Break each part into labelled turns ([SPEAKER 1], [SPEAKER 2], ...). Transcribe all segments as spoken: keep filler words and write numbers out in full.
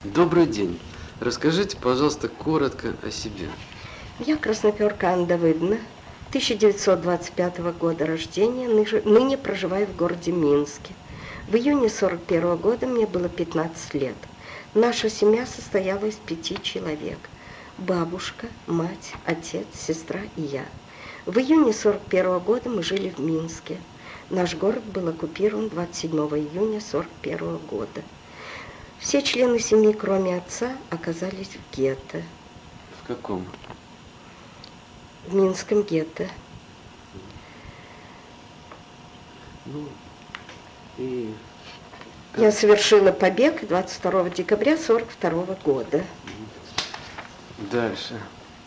[SPEAKER 1] Добрый день. Расскажите, пожалуйста, коротко о себе.
[SPEAKER 2] Я Красноперка Анна Давыдовна, тысяча девятьсот двадцать пятого года рождения, ныне проживаю в городе Минске. В июне сорок первого года мне было пятнадцать лет. Наша семья состояла из пяти человек. Бабушка, мать, отец, сестра и я. В июне сорок первого года мы жили в Минске. Наш город был оккупирован двадцать седьмого июня сорок первого года. Все члены семьи, кроме отца, оказались в гетто.
[SPEAKER 1] В каком?
[SPEAKER 2] В Минском гетто.
[SPEAKER 1] Ну, и...
[SPEAKER 2] Я совершила побег двадцать второго декабря сорок второго года.
[SPEAKER 1] Дальше.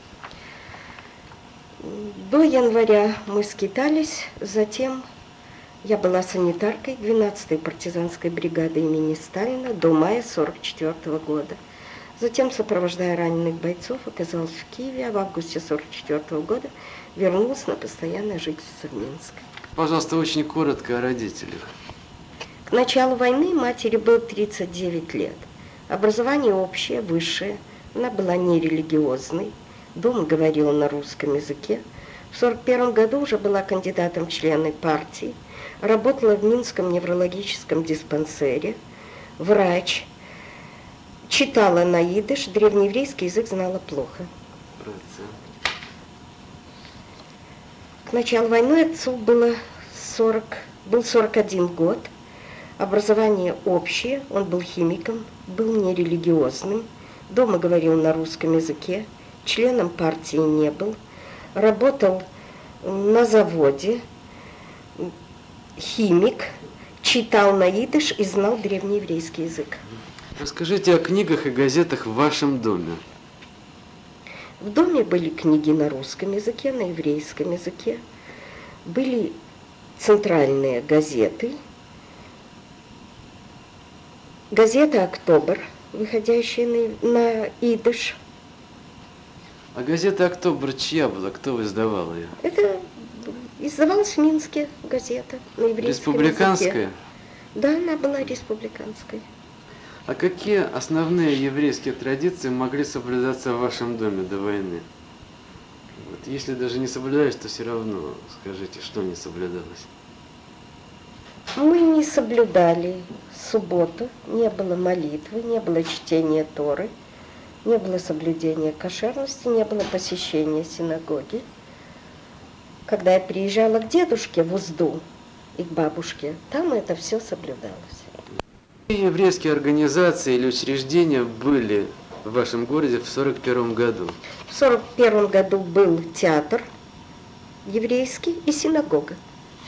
[SPEAKER 2] До января мы скитались, затем я была санитаркой двенадцатой партизанской бригады имени Сталина до мая сорок четвёртого года. Затем, сопровождая раненых бойцов, оказалась в Киеве, а в августе сорок четвёртого года вернулась на постоянное жительство в Минск.
[SPEAKER 1] Пожалуйста, очень коротко о родителях.
[SPEAKER 2] К началу войны матери было тридцать девять лет. Образование общее, высшее. Она была нерелигиозной. Дома говорила на русском языке. В сорок первом году уже была кандидатом в члены партии. Работала в Минском неврологическом диспансере. Врач. Читала на идыш, древнееврейский язык знала плохо. К началу войны отцу было сорок, был сорок один год. Образование общее, он был химиком, был нерелигиозным. Дома говорил на русском языке, членом партии не был. Работал на заводе, химик, читал на идыш и знал древнееврейский язык.
[SPEAKER 1] Расскажите о книгах и газетах в вашем доме.
[SPEAKER 2] В доме были книги на русском языке, на еврейском языке. Были центральные газеты. Газета «Октобер», выходящая на, на идыш.
[SPEAKER 1] А газета «Октобер» чья была? Кто издавал ее?
[SPEAKER 2] Это издавалась в Минске газета на еврейском
[SPEAKER 1] Республиканская?
[SPEAKER 2] языке. Да, она была республиканской.
[SPEAKER 1] А какие основные еврейские традиции могли соблюдаться в вашем доме до войны? Вот, если даже не соблюдались, то все равно скажите, что не соблюдалось.
[SPEAKER 2] Мы не соблюдали субботу, не было молитвы, не было чтения Торы, не было соблюдения кошерности, не было посещения синагоги. Когда я приезжала к дедушке в Узду и к бабушке, там это все соблюдалось.
[SPEAKER 1] Какие еврейские организации или учреждения были в вашем городе в сорок первом году?
[SPEAKER 2] В сорок первом году был театр еврейский и синагога.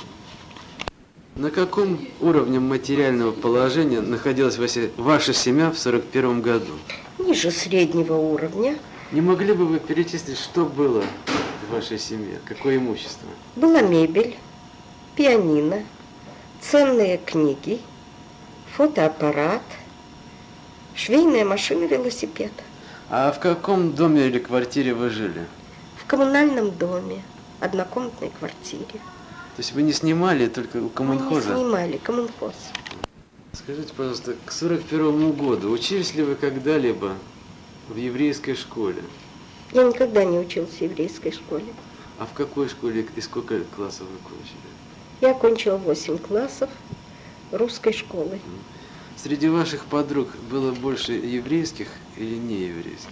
[SPEAKER 1] На каком уровне материального положения находилась ваша семья в сорок первом году?
[SPEAKER 2] Ниже среднего уровня.
[SPEAKER 1] Не могли бы вы перечислить, что было в вашей семье? Какое имущество?
[SPEAKER 2] Была мебель, пианино, ценные книги, фотоаппарат, швейная машина, велосипед.
[SPEAKER 1] А в каком доме или квартире вы жили?
[SPEAKER 2] В коммунальном доме, однокомнатной квартире.
[SPEAKER 1] То есть вы не снимали только у коммунхоза?
[SPEAKER 2] Мы не снимали, коммунхоз.
[SPEAKER 1] Скажите, пожалуйста, к сорок первому году учились ли вы когда-либо в еврейской школе?
[SPEAKER 2] Я никогда не училась в еврейской школе.
[SPEAKER 1] А в какой школе и сколько классов вы кончили?
[SPEAKER 2] Я окончила восемь классов русской школы.
[SPEAKER 1] Среди ваших подруг было больше еврейских или нееврейских?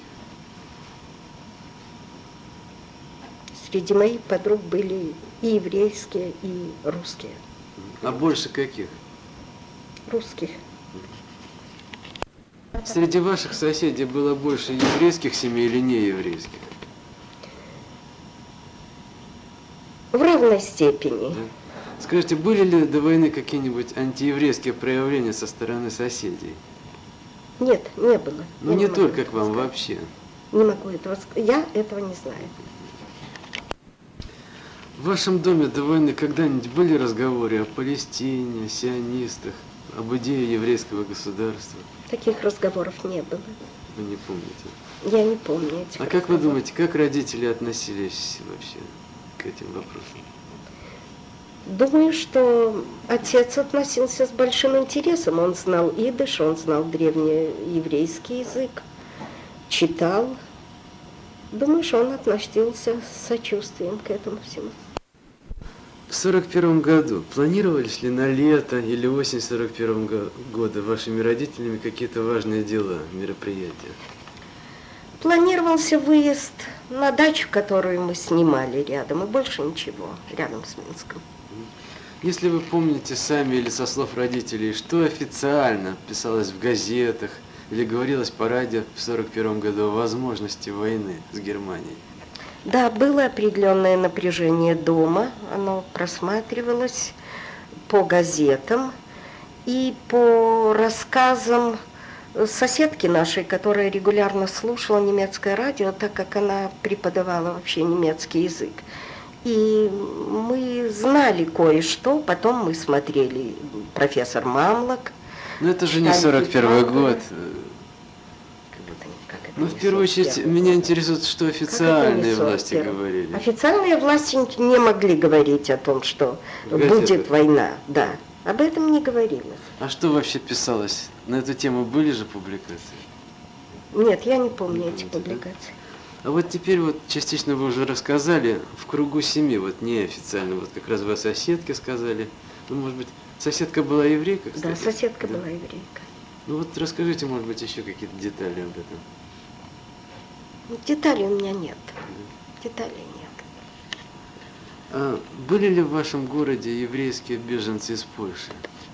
[SPEAKER 2] Среди моих подруг были и еврейские, и русские.
[SPEAKER 1] А больше каких?
[SPEAKER 2] Русских.
[SPEAKER 1] Среди ваших соседей было больше еврейских семей или нееврейских?
[SPEAKER 2] В равной степени.
[SPEAKER 1] Да. Скажите, были ли до войны какие-нибудь антиеврейские проявления со стороны соседей?
[SPEAKER 2] Нет, не было.
[SPEAKER 1] Ну
[SPEAKER 2] Я
[SPEAKER 1] не,
[SPEAKER 2] не
[SPEAKER 1] только к вам, вообще.
[SPEAKER 2] Не могу этого сказать. Я этого не знаю.
[SPEAKER 1] В вашем доме до войны когда-нибудь были разговоры о Палестине, о сионистах, об идее еврейского государства?
[SPEAKER 2] Таких разговоров не было.
[SPEAKER 1] Вы не помните?
[SPEAKER 2] Я не помню этих
[SPEAKER 1] А как вы думаете, как родители относились вообще к этим вопросам?
[SPEAKER 2] Думаю, что отец относился с большим интересом. Он знал идыш, он знал древнееврейский язык, читал. Думаю, что он относился с сочувствием к этому всему.
[SPEAKER 1] В сорок первом году планировались ли на лето или осень сорок первого года вашими родителями какие-то важные дела, мероприятия?
[SPEAKER 2] Планировался выезд на дачу, которую мы снимали рядом, и больше ничего, рядом с Минском.
[SPEAKER 1] Если вы помните сами или со слов родителей, что официально писалось в газетах или говорилось по радио в сорок первом году о возможности войны с Германией?
[SPEAKER 2] Да, было определенное напряжение дома, оно просматривалось по газетам и по рассказам соседки нашей, которая регулярно слушала немецкое радио, так как она преподавала вообще немецкий язык. И мы знали кое-что, потом мы смотрели профессор Мамлок.
[SPEAKER 1] Но это же не сорок первый год. Ну, в первую очередь, меня интересует, что официальные власти говорили.
[SPEAKER 2] Официальные власти не могли говорить о том, что будет война, да. Об этом не говорилось.
[SPEAKER 1] А что вообще писалось? На эту тему были же публикации?
[SPEAKER 2] Нет, я не помню не эти помните, публикации.
[SPEAKER 1] Да? А вот теперь вот частично вы уже рассказали в кругу семьи, вот неофициально, вот как раз вы о соседке сказали. Ну, может быть, соседка была еврейка, кстати?
[SPEAKER 2] Да, соседка да? была еврейка.
[SPEAKER 1] Ну вот расскажите, может быть, еще какие-то детали об этом.
[SPEAKER 2] Деталей у меня нет. Деталей нет.
[SPEAKER 1] А были ли в вашем городе еврейские беженцы из Польши?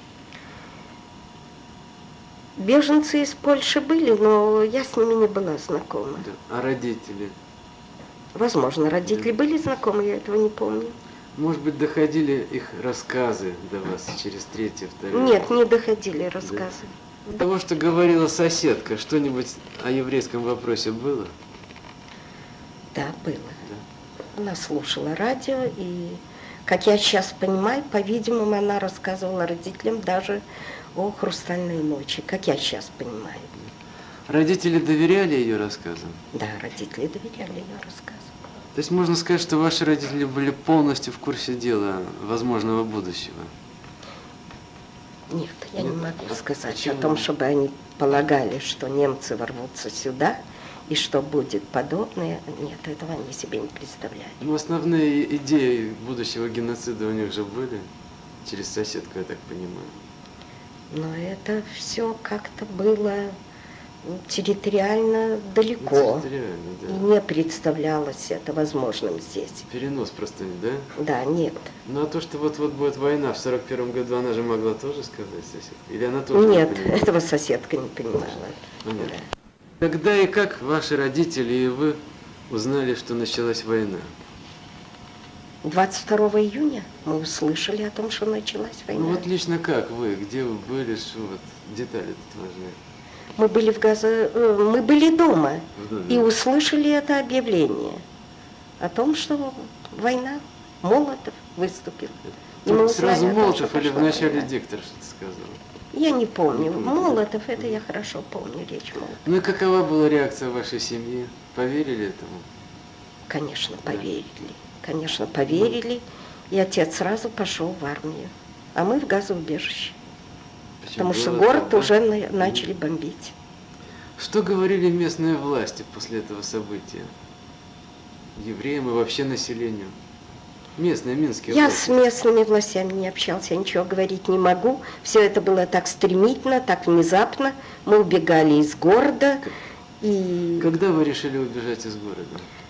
[SPEAKER 2] Беженцы из Польши были, но я с ними не была знакома.
[SPEAKER 1] Да. А родители?
[SPEAKER 2] Возможно, родители да. были знакомы, я этого не помню.
[SPEAKER 1] Может быть, доходили их рассказы до вас через третье, второе?
[SPEAKER 2] Нет, не доходили рассказы.
[SPEAKER 1] Да. Того, что говорила соседка, что-нибудь о еврейском вопросе было?
[SPEAKER 2] Да, было. Да. Она слушала радио, и, как я сейчас понимаю, по-видимому, она рассказывала родителям даже о «Хрустальной ночи», как я сейчас понимаю.
[SPEAKER 1] Родители доверяли ее рассказам?
[SPEAKER 2] Да, родители доверяли ее рассказам.
[SPEAKER 1] То есть можно сказать, что ваши родители были полностью в курсе дела возможного будущего?
[SPEAKER 2] Нет, я Нет? не могу а сказать почему? О том, чтобы они полагали, что немцы ворвутся сюда, и что будет подобное. Нет, этого они себе не представляли.
[SPEAKER 1] Ну, основные идеи будущего геноцида у них же были через соседку, я так понимаю.
[SPEAKER 2] Но это все как-то было территориально далеко.
[SPEAKER 1] Территориально, да.
[SPEAKER 2] И не представлялось это возможным здесь.
[SPEAKER 1] Перенос просто, да?
[SPEAKER 2] Да, нет.
[SPEAKER 1] Ну а то, что вот-вот будет война в сорок первом году, она же могла тоже сказать соседке? Или она тоже
[SPEAKER 2] Нет,
[SPEAKER 1] не понимала?
[SPEAKER 2] этого соседка не понимала.
[SPEAKER 1] Понятно. Да. Когда и как ваши родители и вы узнали, что началась война?
[SPEAKER 2] двадцать второго июня мы услышали о том, что началась война.
[SPEAKER 1] Ну вот лично как вы, где вы были, что вот детали тут важны?
[SPEAKER 2] Мы были в Газа... мы были дома да, и да. услышали это объявление о том, что война, Молотов выступил.
[SPEAKER 1] И мы сразу Молотов или вначале диктор что-то сказал?
[SPEAKER 2] Я не помню. Не помню. Молотов, это я хорошо помню, речь Молотова.
[SPEAKER 1] Ну и какова была реакция вашей семьи? Поверили этому?
[SPEAKER 2] Конечно, поверили. Конечно, поверили. И отец сразу пошел в армию. А мы в газоубежище. Почему? Потому что город так, уже да? начали бомбить.
[SPEAKER 1] Что говорили местные власти после этого события? Евреям и вообще населению? Местные, минские
[SPEAKER 2] Я
[SPEAKER 1] власти.
[SPEAKER 2] с местными властями не общался, я ничего говорить не могу. Все это было так стремительно, так внезапно. Мы убегали из города. И...
[SPEAKER 1] Когда вы решили убежать из города?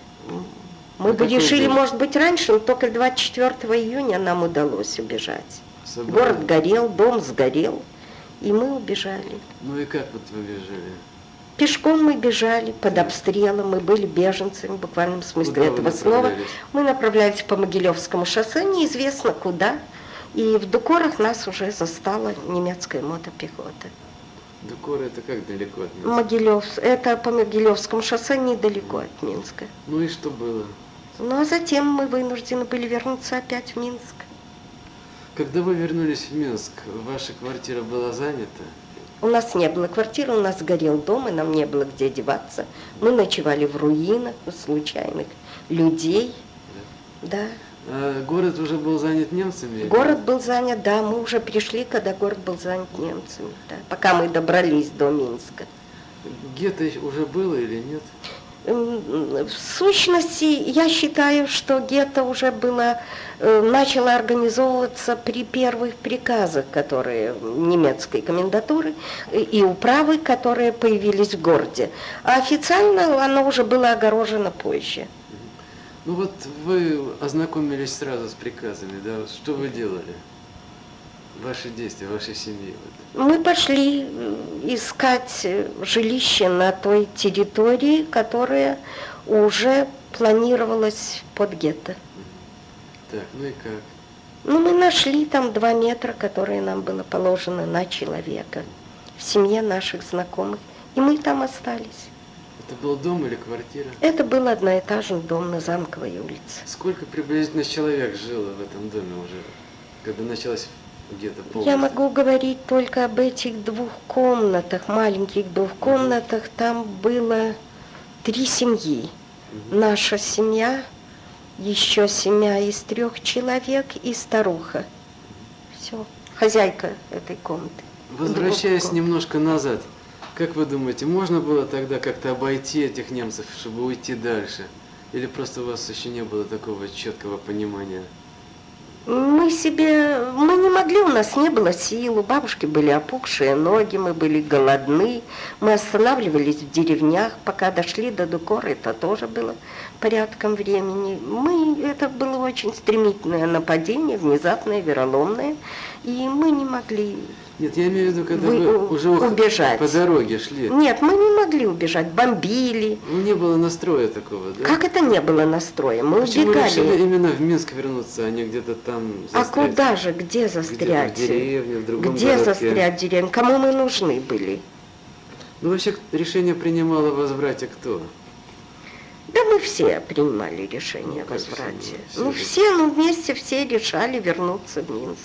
[SPEAKER 2] Мы бы решили, день? может быть, раньше, но только двадцать четвёртого июня нам удалось убежать. Собрали. Город горел, дом сгорел, и мы убежали.
[SPEAKER 1] Ну и как вот вы бежали?
[SPEAKER 2] Пешком мы бежали, под обстрелом, мы были беженцами, в буквальном смысле куда этого слова. Мы направлялись по Могилевскому шоссе, неизвестно куда, и в Дукорах нас уже застала немецкая мотопехота.
[SPEAKER 1] Дукоры это как далеко от Минска?
[SPEAKER 2] Могилев, это по Могилевскому шоссе недалеко от Минска.
[SPEAKER 1] Ну и что было?
[SPEAKER 2] Ну а затем мы вынуждены были вернуться опять в Минск.
[SPEAKER 1] Когда вы вернулись в Минск, ваша квартира была занята?
[SPEAKER 2] У нас не было квартиры, у нас горел дом, и нам не было где деваться. Мы ночевали в руинах у случайных людей. Да. Да.
[SPEAKER 1] А город уже был занят немцами?
[SPEAKER 2] Город был занят, да, мы уже пришли, когда город был занят немцами, да, пока мы добрались до Минска.
[SPEAKER 1] Гетто уже было или нет?
[SPEAKER 2] В сущности, я считаю, что гетто уже было, начало организовываться при первых приказах, которые немецкой комендатуры и управы, которые появились в городе. А официально оно уже было огорожено позже.
[SPEAKER 1] Ну вот вы ознакомились сразу с приказами, да? Что вы делали? Ваши действия, вашей семьи?
[SPEAKER 2] Мы пошли искать жилище на той территории, которая уже планировалась под гетто.
[SPEAKER 1] Так, ну и как?
[SPEAKER 2] Ну, мы нашли там два метра, которые нам было положено на человека в семье наших знакомых, и мы там остались.
[SPEAKER 1] Это был дом или квартира?
[SPEAKER 2] Это был одноэтажный дом на Замковой улице.
[SPEAKER 1] Сколько приблизительно человек жило в этом доме уже, когда началось гетто полностью?
[SPEAKER 2] Я могу говорить только об этих двух комнатах, маленьких двух комнатах. Там было три семьи. Угу. Наша семья, еще семья из трех человек и старуха. Все, хозяйка этой комнаты.
[SPEAKER 1] Возвращаясь немножко назад, как вы думаете, можно было тогда как-то обойти этих немцев, чтобы уйти дальше? Или просто у вас еще не было такого четкого понимания?
[SPEAKER 2] Мы себе, мы не могли, у нас не было сил, у бабушки были опухшие ноги, мы были голодны, мы останавливались в деревнях, пока дошли до Дукора, это тоже было порядком времени. Мы, это было очень стремительное нападение, внезапное, вероломное, и мы не могли...
[SPEAKER 1] Нет, я имею в виду, когда вы, вы уже
[SPEAKER 2] убежать.
[SPEAKER 1] По дороге шли.
[SPEAKER 2] Нет, мы не могли убежать, бомбили.
[SPEAKER 1] Ну, не было настроя такого, да?
[SPEAKER 2] Как это не было настроя? Мы
[SPEAKER 1] Почему
[SPEAKER 2] убегали.
[SPEAKER 1] решили именно в Минск вернуться, а не где-то там застрять?
[SPEAKER 2] А куда же, где застрять?
[SPEAKER 1] Где-то в деревне, в другом
[SPEAKER 2] Где
[SPEAKER 1] городке.
[SPEAKER 2] застрять в деревне? Кому мы нужны были?
[SPEAKER 1] Ну, вообще, решение принимало о возврате кто?
[SPEAKER 2] Да мы все принимали решение
[SPEAKER 1] ну,
[SPEAKER 2] о возврате.
[SPEAKER 1] Все,
[SPEAKER 2] ну, все, ну, вместе все решали вернуться в Минск.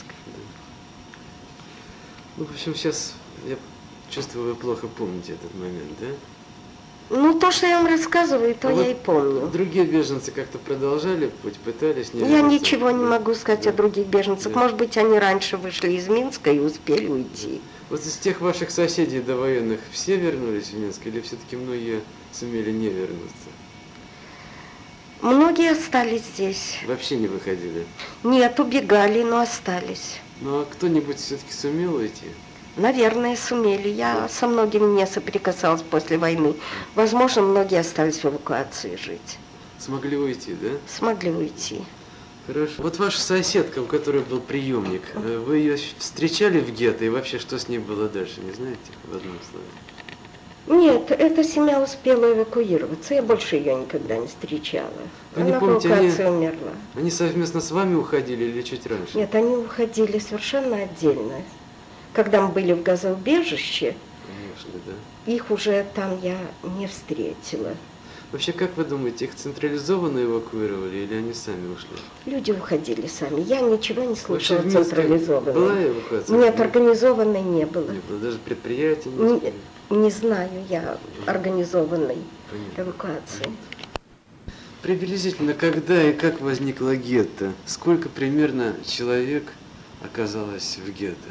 [SPEAKER 1] Ну, в общем, сейчас, я чувствую, вы плохо помните этот момент, да?
[SPEAKER 2] Ну, то, что я вам рассказываю, то
[SPEAKER 1] а
[SPEAKER 2] я
[SPEAKER 1] вот
[SPEAKER 2] и помню.
[SPEAKER 1] Другие беженцы как-то продолжали путь, пытались? Не
[SPEAKER 2] я
[SPEAKER 1] вернуться?
[SPEAKER 2] ничего не
[SPEAKER 1] да.
[SPEAKER 2] могу сказать
[SPEAKER 1] да.
[SPEAKER 2] о других беженцах.
[SPEAKER 1] Да.
[SPEAKER 2] Может быть, они раньше вышли из Минска и успели уйти.
[SPEAKER 1] Вот из тех ваших соседей довоенных все вернулись в Минск или все-таки многие сумели не вернуться?
[SPEAKER 2] Многие остались здесь.
[SPEAKER 1] Вообще не выходили?
[SPEAKER 2] Нет, убегали, но остались.
[SPEAKER 1] Ну, а кто-нибудь все-таки сумел уйти?
[SPEAKER 2] Наверное, сумели. Я да. со многими не соприкасалась после войны. Возможно, многие остались в эвакуации жить.
[SPEAKER 1] Смогли уйти, да?
[SPEAKER 2] Смогли уйти.
[SPEAKER 1] Хорошо. Вот ваша соседка, у которой был приемник, вы ее встречали в гетто и вообще что с ней было дальше, не знаете, в одном слове?
[SPEAKER 2] Нет, эта семья успела эвакуироваться, я больше ее никогда не встречала.
[SPEAKER 1] Вы
[SPEAKER 2] Она
[SPEAKER 1] не помните,
[SPEAKER 2] в эвакуации
[SPEAKER 1] они,
[SPEAKER 2] умерла.
[SPEAKER 1] Они совместно с вами уходили или чуть раньше?
[SPEAKER 2] Нет, они уходили совершенно отдельно. Когда мы были в газоубежище,
[SPEAKER 1] конечно, да.
[SPEAKER 2] Их уже там я не встретила.
[SPEAKER 1] Вообще, как вы думаете, их централизованно эвакуировали или они сами ушли?
[SPEAKER 2] Люди уходили сами. Я ничего не слышала
[SPEAKER 1] Вообще,
[SPEAKER 2] централизованной.
[SPEAKER 1] Была эвакуация?
[SPEAKER 2] Нет, организованной не было.
[SPEAKER 1] Не было, даже предприятий не
[SPEAKER 2] Не, не знаю я организованной Понятно. эвакуации.
[SPEAKER 1] Приблизительно когда и как возникла гетто? Сколько примерно человек оказалось в гетто?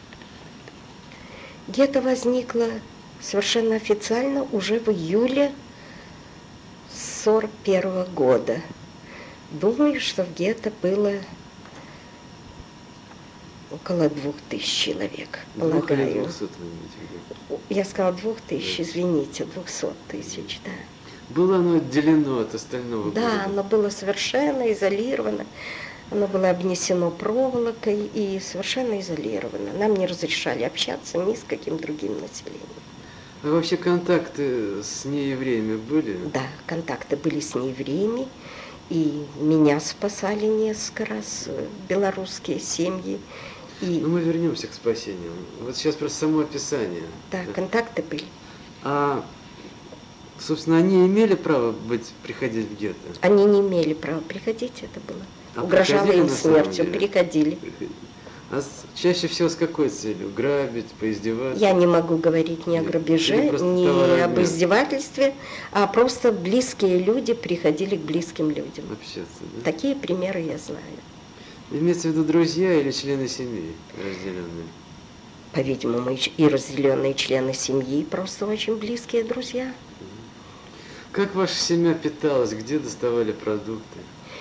[SPEAKER 2] Гетто возникло совершенно официально уже в июле сорок первого года. Думаю, что в гетто было около двух тысяч человек,
[SPEAKER 1] Двух
[SPEAKER 2] полагаю.
[SPEAKER 1] или двухсот, вы имеете в виду?
[SPEAKER 2] Я сказала двух тысяч, да. Извините, двухсот тысяч, да.
[SPEAKER 1] Было оно отделено от остального
[SPEAKER 2] Да,
[SPEAKER 1] города?
[SPEAKER 2] оно было совершенно изолировано. Оно было обнесено проволокой и совершенно изолировано. Нам не разрешали общаться ни с каким другим населением.
[SPEAKER 1] А вообще контакты с неевреями были?
[SPEAKER 2] Да, контакты были с неевреями. И меня спасали несколько раз белорусские семьи. И...
[SPEAKER 1] Ну, мы вернемся к спасению. Вот сейчас просто само описание.
[SPEAKER 2] Да, да, контакты были.
[SPEAKER 1] А, собственно, они имели право быть, приходить в гетто?
[SPEAKER 2] Они не имели права приходить, это было.
[SPEAKER 1] А
[SPEAKER 2] угрожало им смертью,
[SPEAKER 1] приходили?
[SPEAKER 2] приходили.
[SPEAKER 1] А с- чаще всего с какой целью? Грабить, поиздеваться?
[SPEAKER 2] Я не могу говорить ни о
[SPEAKER 1] Нет.
[SPEAKER 2] грабеже,
[SPEAKER 1] Или просто
[SPEAKER 2] ни
[SPEAKER 1] товарообмен?
[SPEAKER 2] об издевательстве, а просто близкие люди приходили к близким людям.
[SPEAKER 1] Общаться, да?
[SPEAKER 2] Такие примеры я знаю.
[SPEAKER 1] Имеется в виду друзья или члены семьи разделенные?
[SPEAKER 2] По-видимому, и ч- и разделенные члены семьи, просто очень близкие друзья.
[SPEAKER 1] Как ваша семья питалась? Где доставали продукты?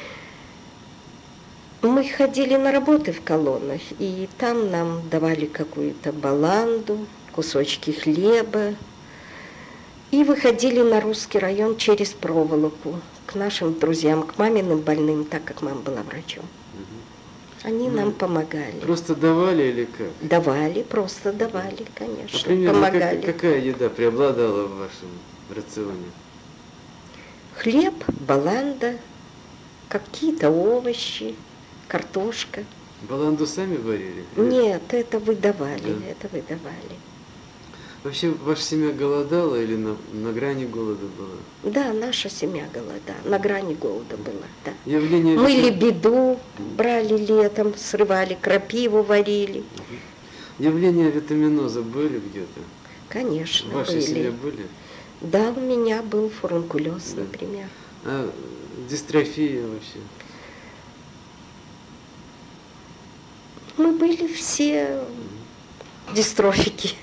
[SPEAKER 2] Мы ходили на работы в колоннах, и там нам давали какую-то баланду, кусочки хлеба, и выходили на русский район через проволоку к нашим друзьям, к маминым больным, так как мама была врачом. Они
[SPEAKER 1] Ну,
[SPEAKER 2] нам помогали.
[SPEAKER 1] Просто давали или как?
[SPEAKER 2] Давали, просто давали, конечно,
[SPEAKER 1] А примерно как-
[SPEAKER 2] помогали.
[SPEAKER 1] какая еда преобладала в вашем рационе?
[SPEAKER 2] Хлеб, баланда, какие-то овощи, картошка.
[SPEAKER 1] Баланду сами варили? Или-
[SPEAKER 2] Нет, это выдавали,
[SPEAKER 1] Да.
[SPEAKER 2] это выдавали.
[SPEAKER 1] Вообще ваша семья голодала или на, на грани голода была?
[SPEAKER 2] Да, наша семья голода, на грани голода была, да.
[SPEAKER 1] Явление
[SPEAKER 2] Мы
[SPEAKER 1] витам-
[SPEAKER 2] лебеду брали летом, срывали, крапиву варили.
[SPEAKER 1] Явления витаминоза были где-то?
[SPEAKER 2] Конечно,
[SPEAKER 1] В вашей семье
[SPEAKER 2] были.
[SPEAKER 1] были?
[SPEAKER 2] Да, у меня был фурункулез,
[SPEAKER 1] Да.
[SPEAKER 2] например.
[SPEAKER 1] А дистрофия вообще?
[SPEAKER 2] Мы были все дистрофики.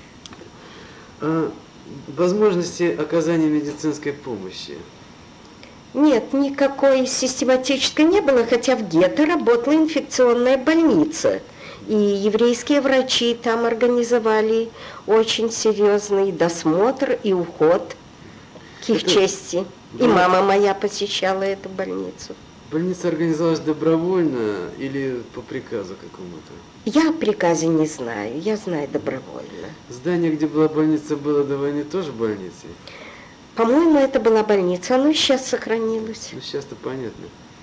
[SPEAKER 1] А возможности оказания медицинской помощи?
[SPEAKER 2] Нет, никакой систематической не было, хотя в гетто работала инфекционная больница. И еврейские врачи там организовали очень серьезный досмотр и уход к их
[SPEAKER 1] Это-
[SPEAKER 2] чести. И
[SPEAKER 1] Да.
[SPEAKER 2] мама моя посещала эту больницу.
[SPEAKER 1] Больница организовалась добровольно или по приказу какому-то?
[SPEAKER 2] Я о приказе не знаю, я знаю добровольно.
[SPEAKER 1] Здание, где была больница, было до войны тоже больницей?
[SPEAKER 2] По-моему, это была больница, оно сейчас сохранилось.
[SPEAKER 1] Ну, сейчас-то понятно.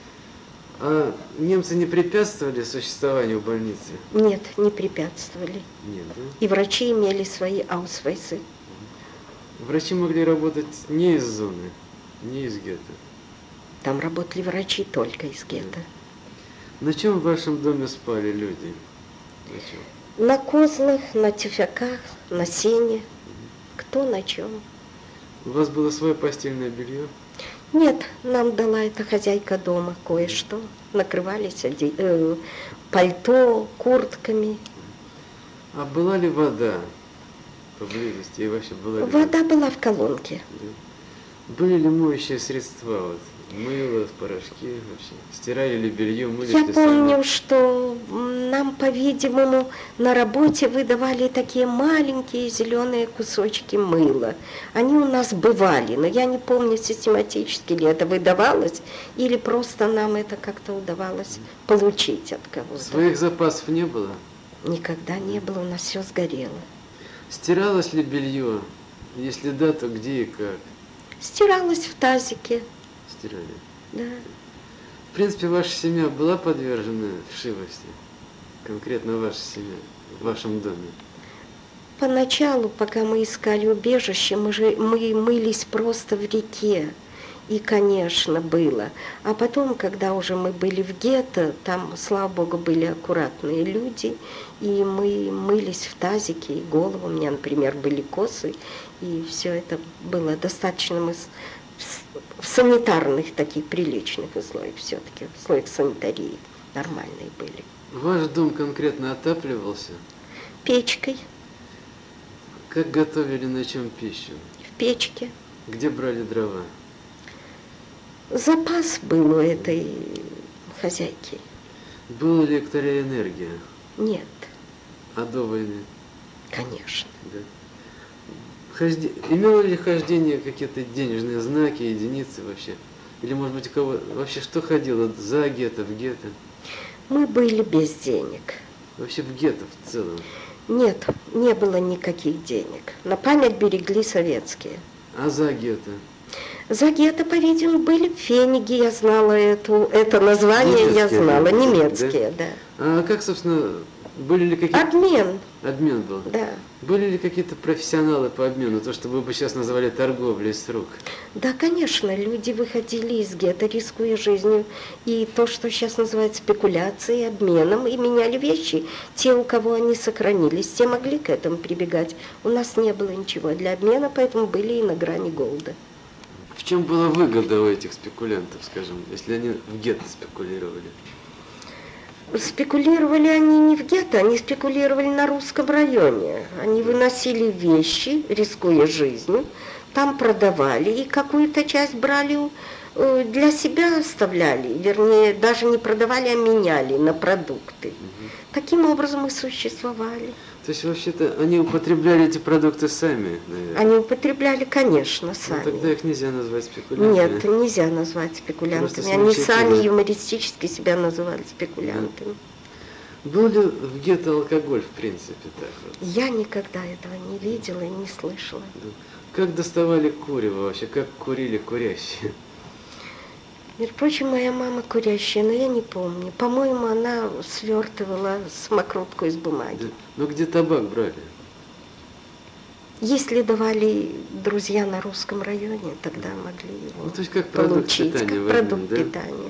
[SPEAKER 1] А немцы не препятствовали существованию больницы?
[SPEAKER 2] Нет, не препятствовали.
[SPEAKER 1] Нет, да?
[SPEAKER 2] И врачи имели свои аусвайсы.
[SPEAKER 1] Врачи могли работать не из зоны, не из гетто.
[SPEAKER 2] Там работали врачи только из гетто.
[SPEAKER 1] На чем в вашем доме спали люди? На чем?
[SPEAKER 2] На козлах, на тюфяках, на сене. Кто на чем?
[SPEAKER 1] У вас было свое постельное белье?
[SPEAKER 2] Нет, нам дала эта хозяйка дома кое-что. Накрывались оде- э, пальто, куртками.
[SPEAKER 1] А была ли вода поблизости? И вообще была ли
[SPEAKER 2] Вода была в колонке.
[SPEAKER 1] Да. Были ли моющие средства? Вот, мыло, порошки вообще? Стирали ли белье, мылись
[SPEAKER 2] Я
[SPEAKER 1] ли
[SPEAKER 2] помню,
[SPEAKER 1] сами?
[SPEAKER 2] что нам, по-видимому, на работе выдавали такие маленькие зеленые кусочки мыла. Они у нас бывали, но я не помню, систематически ли это выдавалось, или просто нам это как-то удавалось получить от кого-то.
[SPEAKER 1] Своих запасов не было?
[SPEAKER 2] Никогда не было, у нас все сгорело.
[SPEAKER 1] Стиралось ли белье? Если да, то где и как
[SPEAKER 2] Стиралось в тазике,
[SPEAKER 1] стирали?
[SPEAKER 2] да.
[SPEAKER 1] В принципе, ваша семья была подвержена вшивости? Конкретно ваша семья, в вашем доме?
[SPEAKER 2] Поначалу, пока мы искали убежище, мы, же, мы мылись просто в реке. И, конечно, было. А потом, когда уже мы были в гетто, там, слава богу, были аккуратные люди, и мы мылись в тазике, и голову, у меня, например, были косы, и все это было достаточно, мы с- в санитарных таких приличных условиях все-таки, в условиях санитарии нормальные были.
[SPEAKER 1] Ваш дом конкретно отапливался?
[SPEAKER 2] Печкой,
[SPEAKER 1] Как готовили, на чем пищу?
[SPEAKER 2] в печке.
[SPEAKER 1] Где брали дрова?
[SPEAKER 2] Запас был у этой хозяйки.
[SPEAKER 1] Была ли электроэнергия?
[SPEAKER 2] Нет,
[SPEAKER 1] А до войны?
[SPEAKER 2] конечно.
[SPEAKER 1] Да. Хожде... Имело ли хождение какие-то денежные знаки, единицы вообще? Или, может быть, у кого... Вообще, что ходило за гетто, в гетто?
[SPEAKER 2] Мы были без денег.
[SPEAKER 1] Вообще в гетто в целом.
[SPEAKER 2] Нет, не было никаких денег. На память берегли советские.
[SPEAKER 1] А за гетто?
[SPEAKER 2] За гетто, по-видимому, были фениги, я знала эту, это название, я
[SPEAKER 1] Немецкие,
[SPEAKER 2] знала,
[SPEAKER 1] да?
[SPEAKER 2] немецкие, да.
[SPEAKER 1] А как, собственно, были ли какие-то...
[SPEAKER 2] Обмен,
[SPEAKER 1] Обмен был?
[SPEAKER 2] да.
[SPEAKER 1] Были ли какие-то профессионалы по обмену, то, что вы бы сейчас назвали торговлей с рук?
[SPEAKER 2] Да, конечно, люди выходили из гетто, рискуя жизнью, и то, что сейчас называют спекуляцией, обменом, и меняли вещи. Те, у кого они сохранились, те могли к этому прибегать. У нас не было ничего для обмена, поэтому были и на грани голода.
[SPEAKER 1] В чем была выгода у этих спекулянтов, скажем, если они в гетто спекулировали?
[SPEAKER 2] Спекулировали они не в гетто, они спекулировали на русском районе. Они выносили вещи, рискуя жизнью, там продавали и какую-то часть брали, для себя оставляли, вернее, даже не продавали, а меняли на продукты. Угу. Таким образом и существовали.
[SPEAKER 1] То есть, вообще-то, они употребляли эти продукты сами, наверное?
[SPEAKER 2] Они употребляли, конечно, сами.
[SPEAKER 1] Ну, тогда их нельзя назвать спекулянтами.
[SPEAKER 2] Нет, нельзя назвать спекулянтами. Они сами юмористически себя называли спекулянтами.
[SPEAKER 1] Да. Был ли в гетто алкоголь, в принципе, так вот?
[SPEAKER 2] Я никогда этого не видела и не слышала.
[SPEAKER 1] Да. Как доставали курево вообще? Как курили курящие?
[SPEAKER 2] Между прочим, моя мама курящая, но я не помню. По-моему, она свертывала самокрутку из бумаги.
[SPEAKER 1] Да. Но где табак брали?
[SPEAKER 2] Если давали друзья на русском районе, тогда могли его
[SPEAKER 1] ну, то есть как продукт
[SPEAKER 2] получить,
[SPEAKER 1] питания,
[SPEAKER 2] как продукт
[SPEAKER 1] да?
[SPEAKER 2] питания,